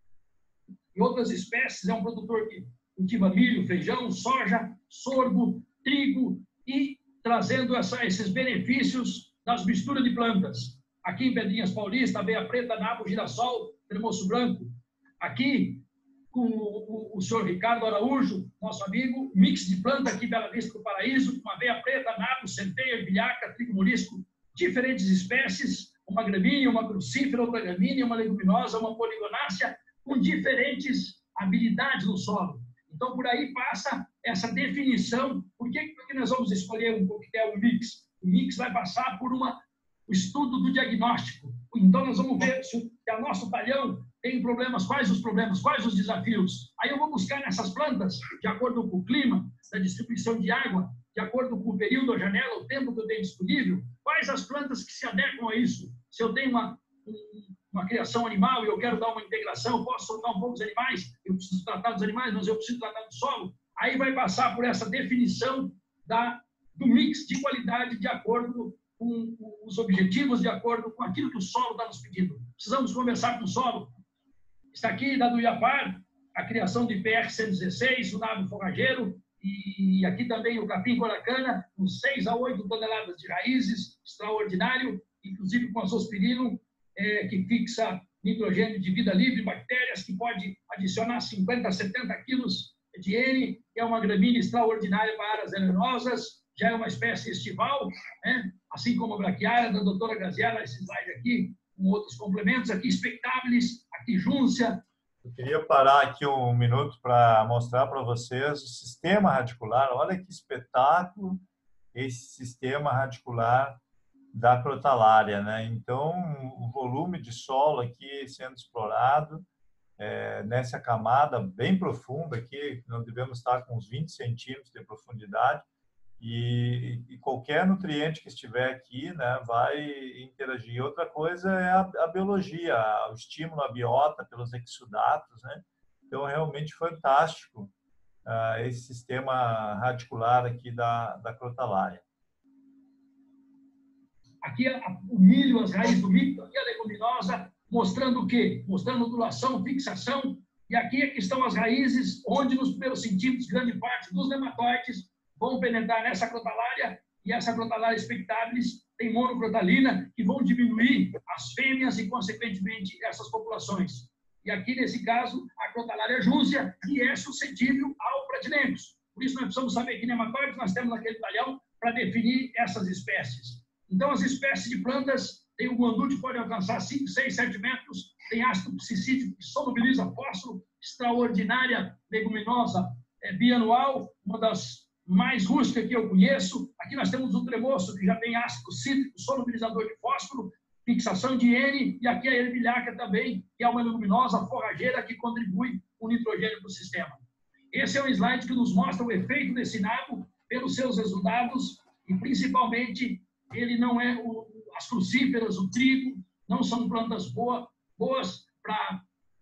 E outras espécies, é um produtor que cultiva milho, feijão, soja, sorgo, trigo e trazendo esses benefícios das misturas de plantas. Aqui em Pedrinhas Paulista, aveia preta, nabo, girassol, tremoço branco. Aqui, com o senhor Ricardo Araújo, nosso amigo, mix de planta aqui em Bela Vista do Paraíso, com aveia preta, nabo, centeia, bilhaca, trigo morisco, diferentes espécies, uma gramínea, uma crucífera, outra gramínea, uma leguminosa, uma poligonácea, com diferentes habilidades no solo. Então, por aí passa essa definição. Por que nós vamos escolher um coquetel, um mix? O mix vai passar por o estudo do diagnóstico. Então, nós vamos ver se o nosso talhão tem problemas, quais os problemas, quais os desafios. Aí eu vou buscar nessas plantas, de acordo com o clima, da distribuição de água, de acordo com o período, a janela, o tempo que eu tenho disponível, quais as plantas que se adequam a isso. Se eu tenho uma criação animal e eu quero dar uma integração, eu posso soltar um pouco os animais, eu preciso tratar dos animais, mas eu preciso tratar do solo. Aí vai passar por essa definição do mix de qualidade de acordo com os objetivos, de acordo com aquilo que o solo está nos pedindo. Precisamos conversar com o solo. Está aqui da do Iapar, a criação de IPR 116, o nabo forrageiro, e aqui também o capim coracana, com 6 a 8 toneladas de raízes, extraordinário, inclusive com azospirilo, que fixa nitrogênio de vida livre, bactérias, que pode adicionar 50 a 70 quilos de N, que é uma gramínea extraordinária para áreas venenosas, já é uma espécie estival, né? Assim como a braquiária da doutora Graziella, esse slide aqui, com outros complementos, aqui expectáveis, aqui júncia, Eu queria parar aqui um minuto para mostrar para vocês o sistema radicular. Olha que espetáculo esse sistema radicular da crotalária, né? Então, o volume de solo aqui sendo explorado nessa camada bem profunda aqui, nós devemos estar com uns 20 centímetros de profundidade, e qualquer nutriente que estiver aqui, né, vai interagir. Outra coisa é a biologia, o estímulo à biota pelos exudatos, né? Então, é realmente fantástico esse sistema radicular aqui da crotalária. Aqui o milho, as raízes do milho, aqui a leguminosa, mostrando o quê? Mostrando ondulação, fixação, e aqui é que estão as raízes, onde nos primeiros centímetros, grande parte dos nematóides vão penetrar nessa crotalária, e essa crotalária expectabilis tem monocrotalina, que vão diminuir as fêmeas e, consequentemente, essas populações. E aqui, nesse caso, a crotalária júncia, que é suscetível ao pradilencos. Por isso, nós precisamos saber que nematóides nós temos naquele talhão para definir essas espécies. Então, as espécies de plantas, tem o guandu que pode alcançar 5, 6, 7 metros, tem ácido psicídico que solubiliza fósforo, extraordinária leguminosa bianual, uma das mais rústicas que eu conheço. Aqui nós temos o tremoço, que já tem ácido cítrico, solubilizador de fósforo, fixação de N, e aqui a ervilhaca também, que é uma leguminosa forrageira que contribui com nitrogênio para o sistema. Esse é um slide que nos mostra o efeito desse nabo pelos seus resultados, e principalmente ele não é as crucíferas, o trigo, não são plantas boas para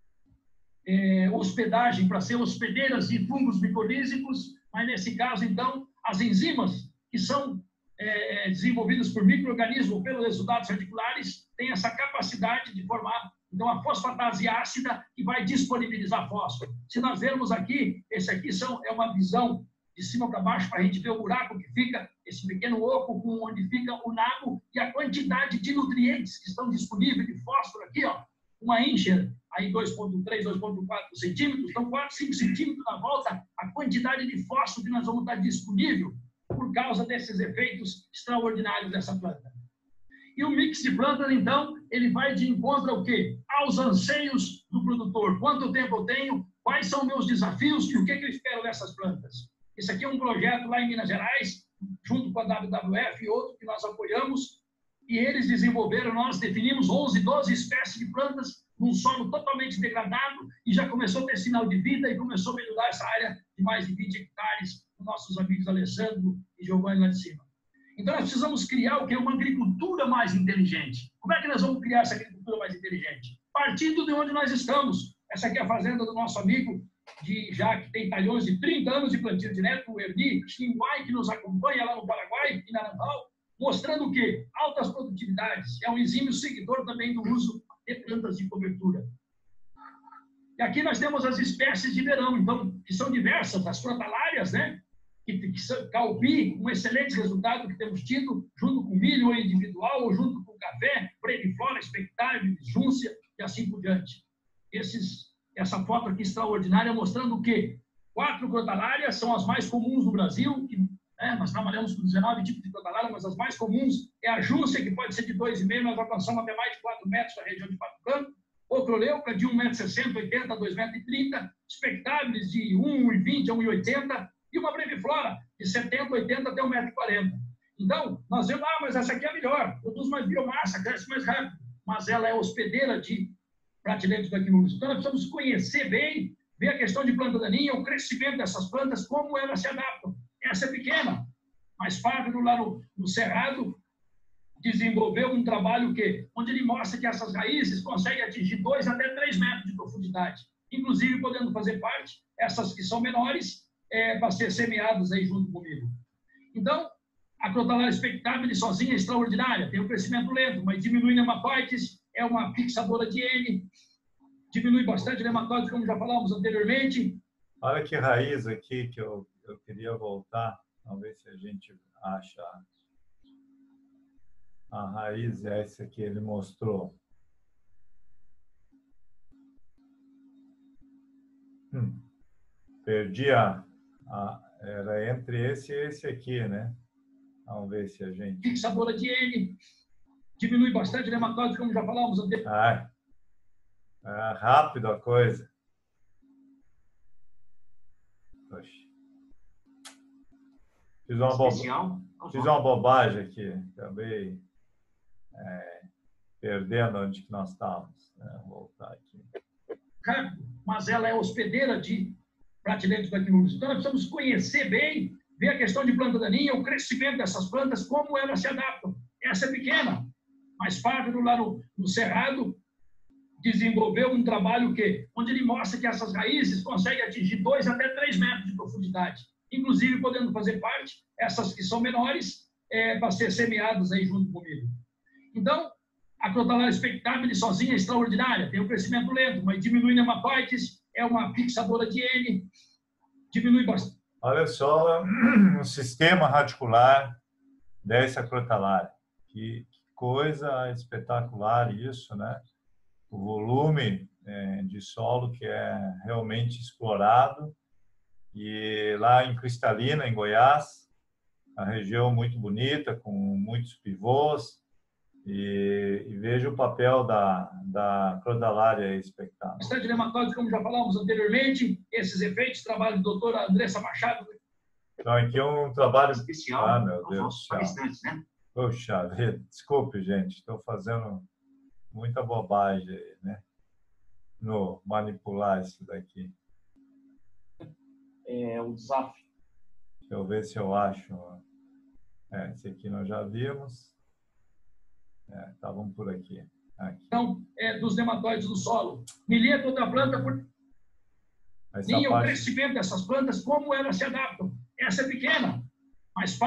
hospedagem, para ser hospedeiras de fungos micorrízicos, mas nesse caso, então, as enzimas que são desenvolvidas por micro-organismos ou pelos resultados radiculares têm essa capacidade de formar, então, a fosfatase ácida que vai disponibilizar fósforo. Se nós vermos aqui, esse aqui é uma visão de cima para baixo para a gente ver o buraco que fica, esse pequeno oco onde fica o nabo e a quantidade de nutrientes que estão disponíveis de fósforo aqui, ó, uma Incher, aí 2,3, 2,4 centímetros, então 4, 5 centímetros na volta, a quantidade de fósforo que nós vamos estar disponível por causa desses efeitos extraordinários dessa planta. E o mix de plantas, então, ele vai de encontro ao quê? Aos anseios do produtor. Quanto tempo eu tenho? Quais são meus desafios? E o que eu espero dessas plantas? Esse aqui é um projeto lá em Minas Gerais, junto com a WWF e outro que nós apoiamos, e eles desenvolveram, nós definimos 11, 12 espécies de plantas num solo totalmente degradado, e já começou a ter sinal de vida e começou a melhorar essa área de mais de 20 hectares, com nossos amigos Alessandro e Giovanni lá de cima. Então, nós precisamos criar o que é uma agricultura mais inteligente. Como é que nós vamos criar essa agricultura mais inteligente? Partindo de onde nós estamos. Essa aqui é a fazenda do nosso amigo, já que tem talhões de 30 anos de plantio direto, o Erni Xinguai, que nos acompanha lá no Paraguai, em Naranjal, mostrando o quê? Altas produtividades. É um exímio seguidor também do uso de plantas de cobertura. E aqui nós temos as espécies de verão, então, que são diversas, as crotalárias, né? Que são calpi, um excelente resultado que temos tido, junto com milho ou individual, ou junto com café, breviflora, expectável, júncia e assim por diante. Essa foto aqui extraordinária mostrando o quê? 4 crotalárias são as mais comuns no Brasil, nós trabalhamos com 19 tipos de crotalária, mas as mais comuns é a júncia, que pode ser de 2,5, nós alcançamos até mais de 4 metros na região de Pato Branco, ocroleuca de 1,60 m, 80 a 2,30 m, expectáveis de 1,20 a 1,80 e uma breviflora de 70, 80 até 1,40 m. Então, nós vemos, mas essa aqui é a melhor, produz mais biomassa, cresce mais rápido, mas ela é hospedeira de pratileiros daquilúrios. Então, nós precisamos conhecer bem, ver a questão de planta daninha, o crescimento dessas plantas, como elas se adaptam. Essa é pequena, mas Fábio, lá no Cerrado, desenvolveu um trabalho onde ele mostra que essas raízes conseguem atingir 2 até 3 metros de profundidade, inclusive podendo fazer parte, essas que são menores, para ser semeadas aí junto comigo. Então, a crotalária expectável sozinha é extraordinária, tem um crescimento lento, mas diminui nematóides, é uma fixadora de N, diminui bastante nematóides, como já falamos anteriormente. Olha que raiz aqui que eu queria voltar, vamos ver se a gente acha. A raiz é essa que ele mostrou. Perdi era entre esse e esse aqui, né? Vamos ver se a gente... Fixadora de N, diminui bastante nematóides, como já falamos anteriormente. É rápido a coisa. Fiz uma bobagem aqui. Acabei perdendo onde que nós estávamos. Vou voltar aqui. Mas ela é hospedeira de prateleiros daquilo. Então, nós precisamos conhecer bem, ver a questão de planta daninha, o crescimento dessas plantas, como elas se adaptam. Essa é pequena, mas Fábio, lá no Cerrado, desenvolveu um trabalho onde ele mostra que essas raízes conseguem atingir 2 até 3 metros de profundidade, inclusive podendo fazer parte, essas que são menores, para ser semeadas aí junto com o milho. Então, a Crotalária expectável sozinha é extraordinária, tem um crescimento lento, mas diminui nematóides, é uma fixadora de N, diminui bastante. Olha só o sistema radicular dessa Crotalária. Que coisa espetacular isso, né? O volume de solo que é realmente explorado. E lá em Cristalina, em Goiás, a região muito bonita, com muitos pivôs, e vejo o papel da Crotalária expectável. Bastante nematóides, como já falamos anteriormente, esses efeitos, trabalho da doutora Andressa Machado. Então, aqui é um trabalho especial. Ah, meu Deus do céu. Né? Poxa vida, desculpe, gente, estou fazendo muita bobagem aí, né? No manipular isso daqui. É o desafio. Deixa eu ver se eu acho. Esse aqui nós já vimos. Estavam por aqui. Então, dos nematóides do solo. Milheto da planta, o crescimento dessas plantas, como elas se adaptam. Essa é pequena, mas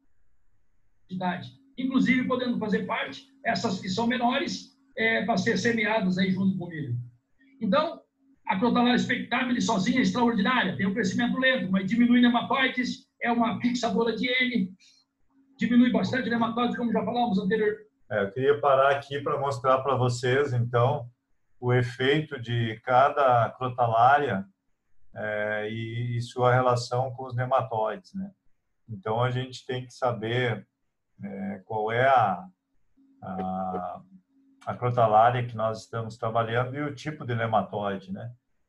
inclusive podendo fazer parte, essas que são menores, para ser semeadas aí junto com o milho. Então, a Crotalária expectável sozinha é extraordinária, tem um crescimento lento, mas diminui nematóides, é uma fixadora de N, diminui bastante nematóides, como já falamos anteriormente. Eu queria parar aqui para mostrar para vocês, então, o efeito de cada Crotalária e sua relação com os nematóides, né? Então, a gente tem que saber qual é a Crotalária que nós estamos trabalhando e o tipo de nematóide, né?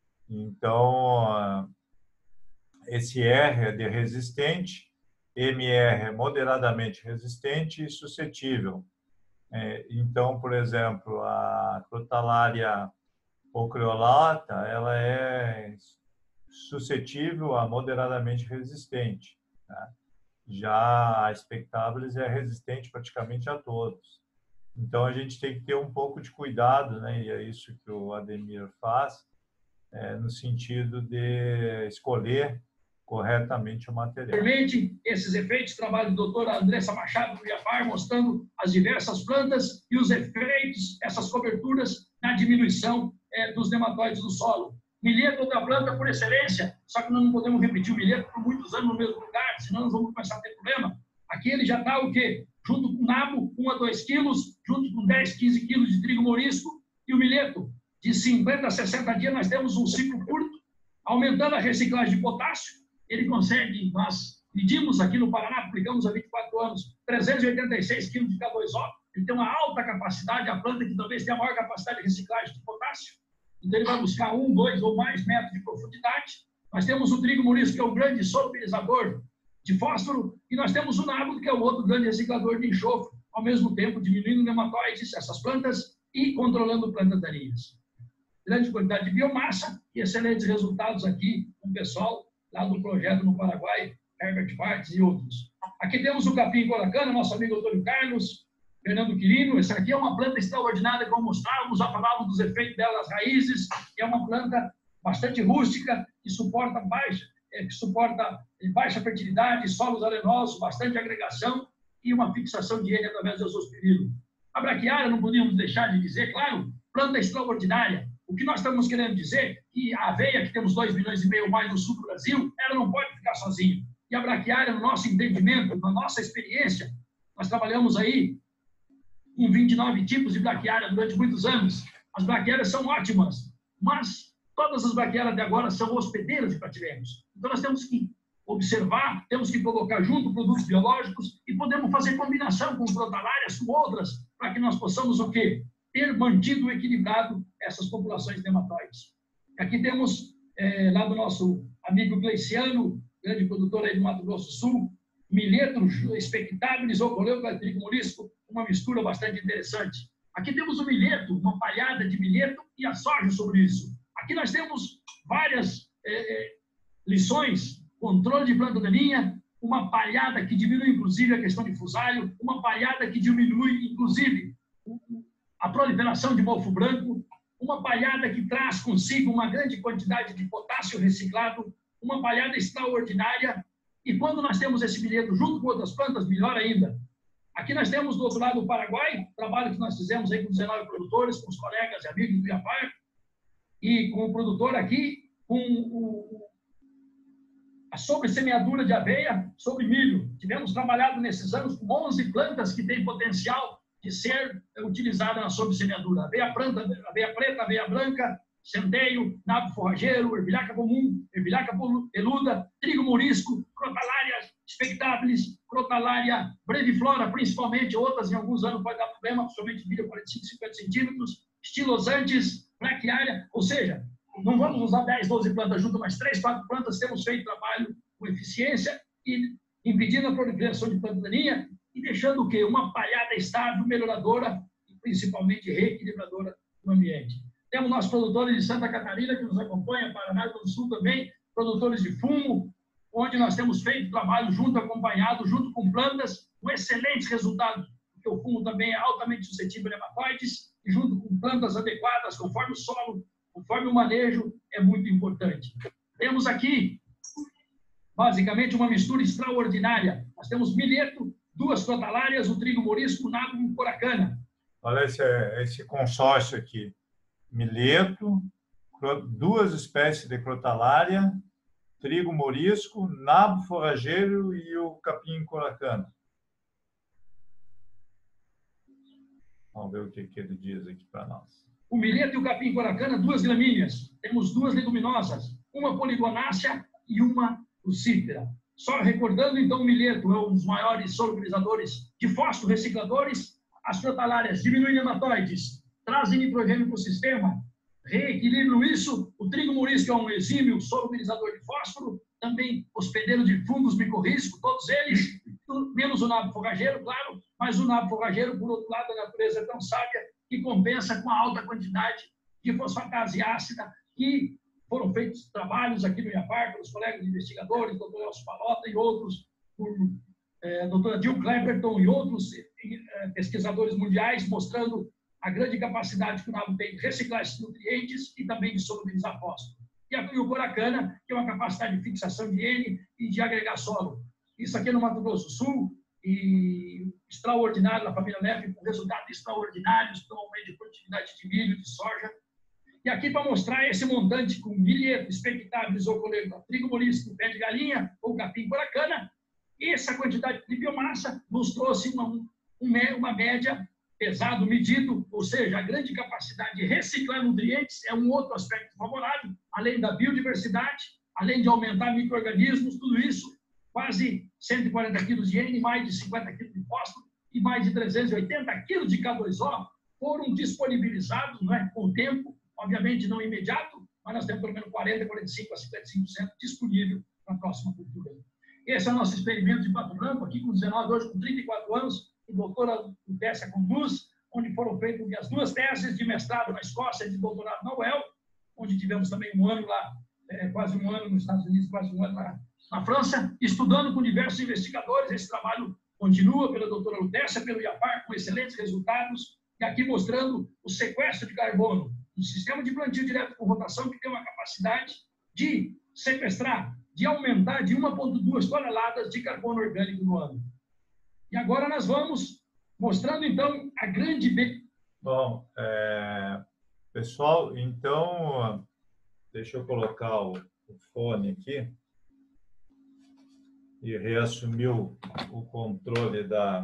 Então, esse R é de resistente, MR é moderadamente resistente e suscetível. Então, por exemplo, a Crotalária ocreolata, ela é suscetível a moderadamente resistente, tá? Já a Spectabilis é resistente praticamente a todos. Então, a gente tem que ter um pouco de cuidado, né? E é isso que o Ademir faz, no sentido de escolher corretamente o material. Esses efeitos, trabalho da doutora Andressa Machado do IAPAR, mostrando as diversas plantas e os efeitos, essas coberturas na diminuição dos nematóides do solo. Milheto da planta por excelência, só que nós não podemos repetir o milheto por muitos anos no mesmo lugar, senão nós vamos começar a ter problema. Aqui ele já está o quê? Junto com o nabo, 1 a 2 quilos, junto com 10, 15 quilos de trigo morisco, e o milheto, de 50 a 60 dias, nós temos um ciclo curto, aumentando a reciclagem de potássio. Ele consegue, nós medimos aqui no Paraná, aplicamos há 24 anos, 386 quilos de K2O. Ele tem uma alta capacidade, a planta que talvez tenha a maior capacidade de reciclagem de potássio. Então, ele vai buscar 1, 2 ou mais metros de profundidade. Nós temos o trigo morisco, que é o grande solubilizador de fósforo, e nós temos o nabo, que é o outro grande reciclador de enxofre, ao mesmo tempo diminuindo nematóides, essas plantas, e controlando plantas daninhas. Grande quantidade de biomassa e excelentes resultados aqui com o pessoal lá do projeto no Paraguai, Herbert Partes e outros. Aqui temos o capim coracana, nosso amigo Antônio Carlos, Fernando Quirino. Essa aqui é uma planta extraordinária, como mostrávamos, já falávamos dos efeitos dela, as raízes. É uma planta bastante rústica, que suporta baixa fertilidade, solos arenosos, bastante agregação e uma fixação de N através do azospirilo. A braquiária, não podíamos deixar de dizer, claro, planta extraordinária. O que nós estamos querendo dizer é que a aveia, que temos 2,5 milhões mais no sul do Brasil, ela não pode ficar sozinha. E a braquiária, no nosso entendimento, na nossa experiência, nós trabalhamos aí com 29 tipos de braquiária durante muitos anos. As braquiárias são ótimas, mas todas as braquiárias de agora são hospedeiras de pratileiros. Então, nós temos que observar, temos que colocar junto produtos biológicos e podemos fazer combinação com crotalárias, com outras, para que nós possamos o quê? Ter mantido equilibrado essas populações nematóides. Aqui temos, lá do nosso amigo Gleiciano, grande produtor aí do Mato Grosso do Sul, milheto expectáveis ou coleus trigo morisco, uma mistura bastante interessante. Aqui temos o milheto, uma palhada de milheto e a soja sobre isso. Aqui nós temos várias lições, controle de planta daninha, uma palhada que diminui, inclusive, a questão de fusário, uma palhada que diminui, inclusive, a proliferação de mofo branco, uma palhada que traz consigo uma grande quantidade de potássio reciclado, uma palhada extraordinária. E quando nós temos esse milheto junto com outras plantas, melhor ainda. Aqui nós temos do outro lado o Paraguai, trabalho que nós fizemos aí com 19 produtores, com os colegas e amigos do Iapar, e com o produtor aqui, com a sobressemeadura de aveia sobre milho. Tivemos trabalhado nesses anos com 11 plantas que têm potencial de ser utilizada na sobressemeadura. Aveia preta, aveia branca, centeio, nabo forrageiro, ervilhaca comum, ervilhaca peluda, trigo morisco, crotalária expectabilis, crotalária breviflora, principalmente, outras em alguns anos pode dar problema, principalmente milho 45, 50 centímetros, estilosantes, braquiária, ou seja, não vamos usar 10, 12 plantas juntas, mas 3, 4 plantas, temos feito trabalho com eficiência e impedindo a proliferação de planta daninha e deixando o quê? Uma palhada estável, melhoradora e principalmente reequilibradora no ambiente. Temos nossos produtores de Santa Catarina que nos acompanham, Paraná do Sul também, produtores de fumo, onde nós temos feito trabalho junto, acompanhado, junto com plantas, com excelentes resultados, porque o fumo também é altamente suscetível a nematóides, e junto com plantas adequadas, conforme o solo, conforme o manejo, é muito importante. Temos aqui, basicamente, uma mistura extraordinária. Nós temos milheto, 2 crotalárias, o trigo morisco, o nabo e o coracana. Olha esse consórcio aqui. Milheto, 2 espécies de crotalária, trigo morisco, nabo forrageiro e o capim coracana. Vamos ver o que ele diz aqui para nós. O milheto e o capim coracana, 2 gramíneas. Temos 2 leguminosas, uma poligonácea e uma lucífera. Só recordando, então, o milheto é um dos maiores solubilizadores de fósforo recicladores. As crotalárias diminuem nematóides, trazem nitrogênio para o sistema, reequilibram isso. O trigo morisco é um exímio solubilizador de fósforo, também hospedeiro de fungos micorrízicos, todos eles, menos o nabo forrageiro, claro, mas o nabo forrageiro, por outro lado, a natureza é tão sábia que compensa com a alta quantidade de fosfatase ácida, que foram feitos trabalhos aqui no Iapar, pelos colegas investigadores, doutor Elcio Palota e outros, por doutora Jill Clapperton e outros pesquisadores mundiais, mostrando a grande capacidade que o nabo tem de reciclar esses nutrientes e também de solubilizar fósforo. E o coracana, que é uma capacidade de fixação de N e de agregar solo. Isso aqui no Mato Grosso do Sul, e extraordinário na família Neff, com resultados extraordinários para o aumento de produtividade de milho, de soja. E aqui para mostrar esse montante com milheto, expectável, isocolego, trigo morisco, pé de galinha ou capim coracana, essa quantidade de biomassa nos trouxe uma média pesado medido, ou seja, a grande capacidade de reciclar nutrientes é um outro aspecto favorável, além da biodiversidade, além de aumentar micro-organismos, tudo isso, quase 140 quilos de N, mais de 50 quilos de fósforo e mais de 380 quilos de K2O foram disponibilizados, não é, com o tempo, obviamente não imediato, mas nós temos pelo menos 40, 45 a 55% disponível para a próxima cultura. Esse é o nosso experimento de Pato Branco, aqui com 19, hoje com 34 anos, o doutora Tessa conduz, onde foram feitas as 2 teses de mestrado na Escócia e de doutorado na UEL, onde tivemos também um ano lá, quase um ano nos Estados Unidos, quase um ano na França, estudando com diversos investigadores. Esse trabalho continua pela doutora Lutécia, pelo Iapar, com excelentes resultados, e aqui mostrando o sequestro de carbono, um sistema de plantio direto com rotação que tem uma capacidade de sequestrar, de aumentar de 1,2 toneladas de carbono orgânico no ano. E agora nós vamos mostrando, então, a grande... Bom, pessoal, então, deixa eu colocar o fone aqui e reassumir o controle da...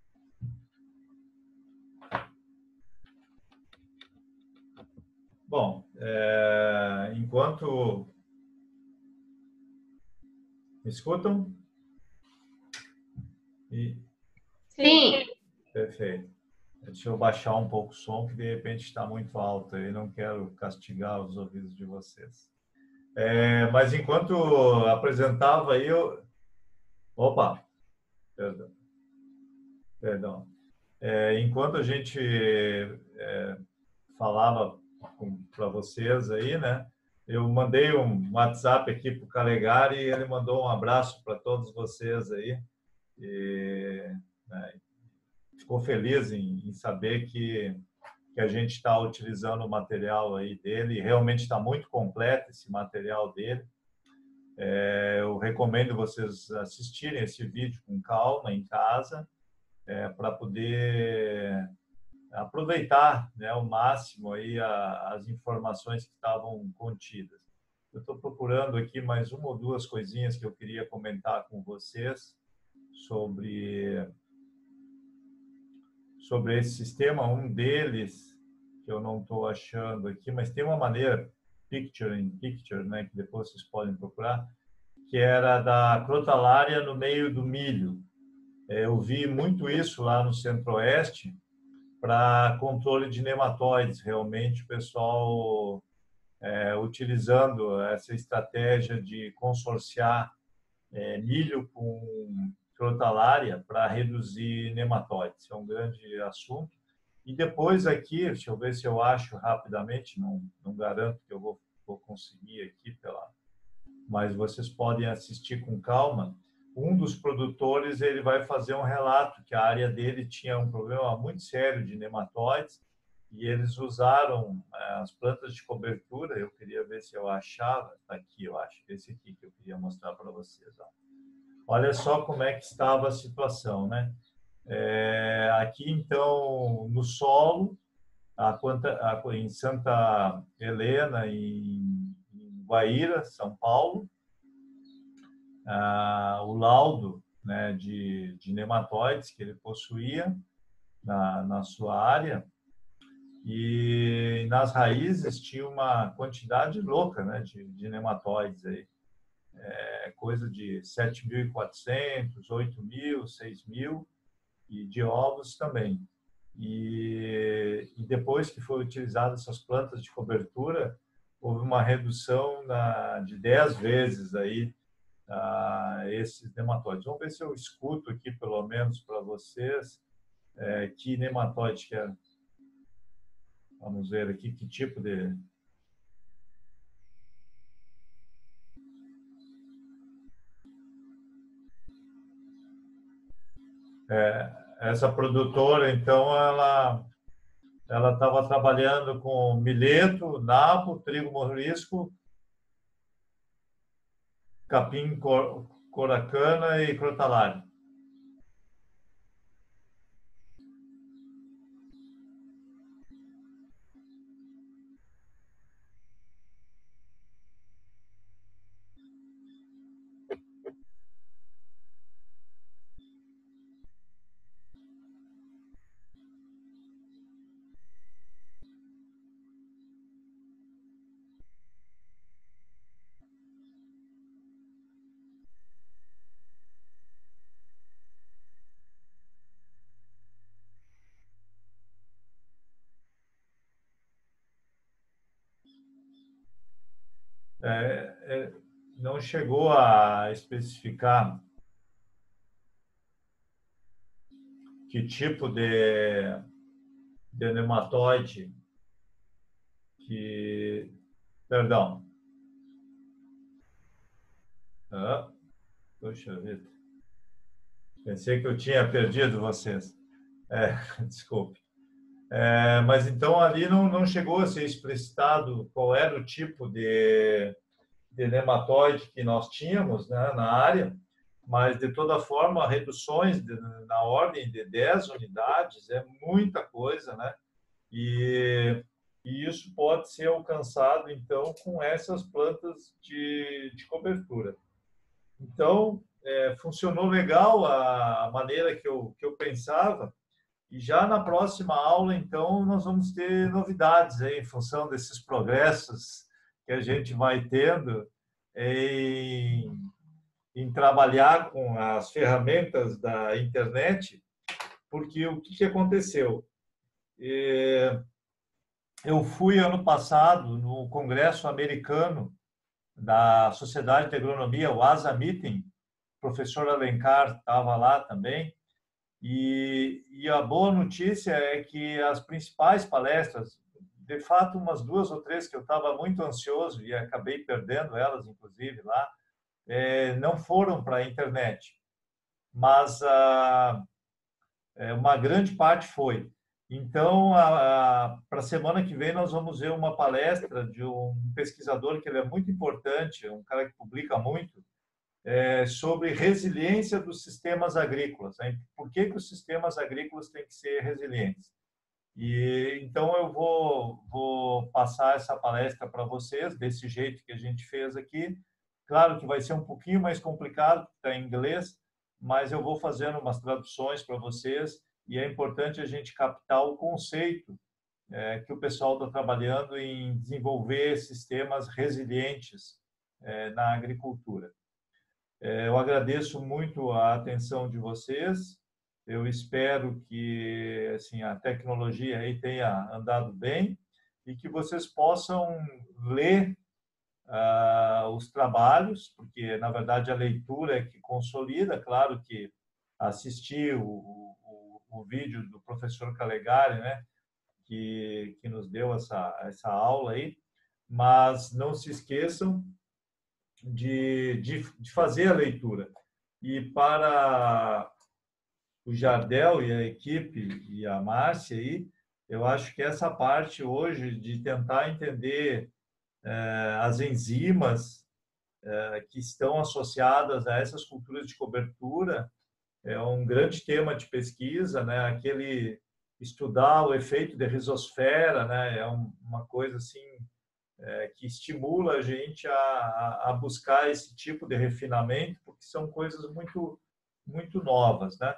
Bom, enquanto... Me escutam? Sim. Perfeito. Deixa eu baixar um pouco o som, que de repente está muito alto e não quero castigar os ouvidos de vocês. Mas enquanto apresentava aí, Opa! Perdão. Perdão. Enquanto a gente falava para vocês aí, né? Eu mandei um WhatsApp aqui para o Calegari e ele mandou um abraço para todos vocês aí. E, né, ficou feliz em saber que a gente está utilizando o material aí dele. E realmente está muito completo esse material dele. Eu recomendo vocês assistirem esse vídeo com calma em casa, para poder aproveitar, né, ao máximo aí as informações que estavam contidas. Eu estou procurando aqui mais uma ou duas coisinhas que eu queria comentar com vocês sobre esse sistema. Um deles que eu não estou achando aqui, mas tem uma maneira picture in picture, né, que depois vocês podem procurar, que era da crotalária no meio do milho. Eu vi muito isso lá no Centro-Oeste para controle de nematóides. Realmente o pessoal utilizando essa estratégia de consorciar milho com crotalária para reduzir nematóides. É um grande assunto. E depois aqui, deixa eu ver se eu acho rapidamente, não garanto que eu vou conseguir aqui, mas vocês podem assistir com calma. Um dos produtores ele vai fazer um relato que a área dele tinha um problema muito sério de nematóides e eles usaram as plantas de cobertura. Eu queria ver se eu achava, está aqui, eu acho, esse aqui que eu queria mostrar para vocês. Ó. Olha só como é que estava a situação, né? Aqui, então, no solo, em Santa Helena, em Guaíra, São Paulo, o laudo, né, de nematóides que ele possuía na sua área, e nas raízes tinha uma quantidade louca, né, de nematóides aí, coisa de 7.400, 8.000, 6.000, e de ovos também. E depois que foi utilizado essas plantas de cobertura, houve uma redução de 10 vezes aí esses nematóides. Vamos ver se eu escuto aqui, pelo menos, para vocês, que nematóide que é. Vamos ver aqui que tipo de... essa produtora, então, ela estava trabalhando com mileto, nabo, trigo morisco, capim coracana e crotalária. Não chegou a especificar que tipo de nematóide que... Perdão. Poxa vida. Pensei que eu tinha perdido vocês. Desculpe. Mas então ali não chegou a ser explicitado qual era o tipo de nematóide que nós tínhamos, né, na área, mas de toda forma reduções na ordem de 10 unidades é muita coisa, né? E isso pode ser alcançado então com essas plantas de cobertura. Então funcionou legal a maneira que eu pensava. E já na próxima aula, então, nós vamos ter novidades aí, em função desses progressos que a gente vai tendo em trabalhar com as ferramentas da internet, porque o que aconteceu? Eu fui, ano passado, no Congresso Americano da Sociedade de Agronomia, o ASA Meeting, professor Alencar estava lá também. E a boa notícia é que as principais palestras, de fato, umas 2 ou 3 que eu estava muito ansioso e acabei perdendo elas, inclusive, lá, não foram para a internet. Mas uma grande parte foi. Então, para a semana que vem, nós vamos ver uma palestra de um pesquisador que ele é muito importante, um cara que publica muito, sobre resiliência dos sistemas agrícolas. Né? Por que os sistemas agrícolas têm que ser resilientes? E então eu vou passar essa palestra para vocês desse jeito que a gente fez aqui. Claro que vai ser um pouquinho mais complicado, porque está em inglês, mas eu vou fazendo umas traduções para vocês e é importante a gente captar o conceito que o pessoal está trabalhando em desenvolver sistemas resilientes na agricultura. Eu agradeço muito a atenção de vocês. Eu espero que assim, a tecnologia aí tenha andado bem e que vocês possam ler os trabalhos, porque, na verdade, a leitura é que consolida. Claro que assistir o vídeo do professor Calegari, né, que nos deu essa aula aí, mas não se esqueçam de fazer a leitura. E para o Jardel e a equipe e a Márcia aí, eu acho que essa parte hoje de tentar entender as enzimas que estão associadas a essas culturas de cobertura é um grande tema de pesquisa, né? Aquele estudar o efeito de rizosfera, né? É uma coisa assim que estimula a gente a buscar esse tipo de refinamento, porque são coisas muito novas, né?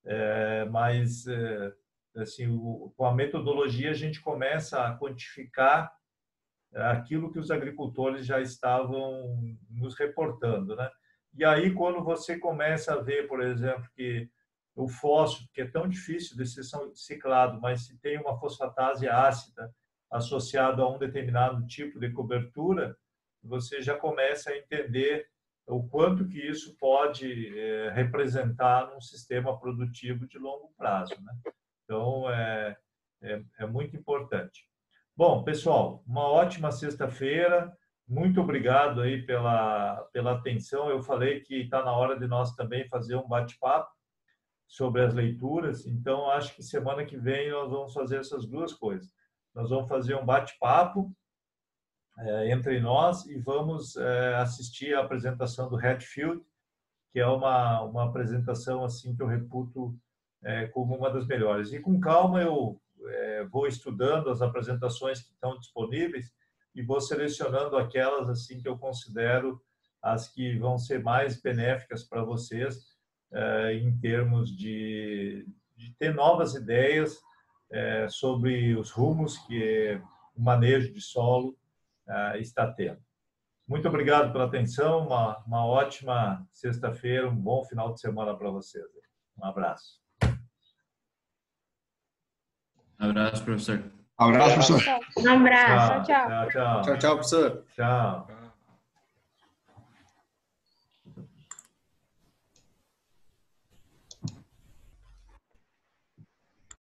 Mas assim, com a metodologia a gente começa a quantificar aquilo que os agricultores já estavam nos reportando, né? E aí, quando você começa a ver, por exemplo, que o fósforo, que é tão difícil de ser ciclado, mas se tem uma fosfatase ácida associada a um determinado tipo de cobertura, você já começa a entender o quanto que isso pode representar num sistema produtivo de longo prazo, né? Então, é muito importante. Bom, pessoal, uma ótima sexta-feira. Muito obrigado aí pela atenção. Eu falei que está na hora de nós também fazer um bate-papo sobre as leituras. Então, acho que semana que vem nós vamos fazer essas duas coisas. Nós vamos fazer um bate-papo entre nós e vamos assistir a apresentação do Hatfield, que é uma apresentação assim que eu reputo como uma das melhores. E com calma eu vou estudando as apresentações que estão disponíveis e vou selecionando aquelas assim que eu considero as que vão ser mais benéficas para vocês em termos de ter novas ideias sobre os rumos que o manejo de solo está tendo. Muito obrigado pela atenção, uma ótima sexta-feira, um bom final de semana para vocês. Um abraço. Um abraço, professor. Abraço, professor. Um abraço. Tchau. Tchau, Tchau, professor. Tchau.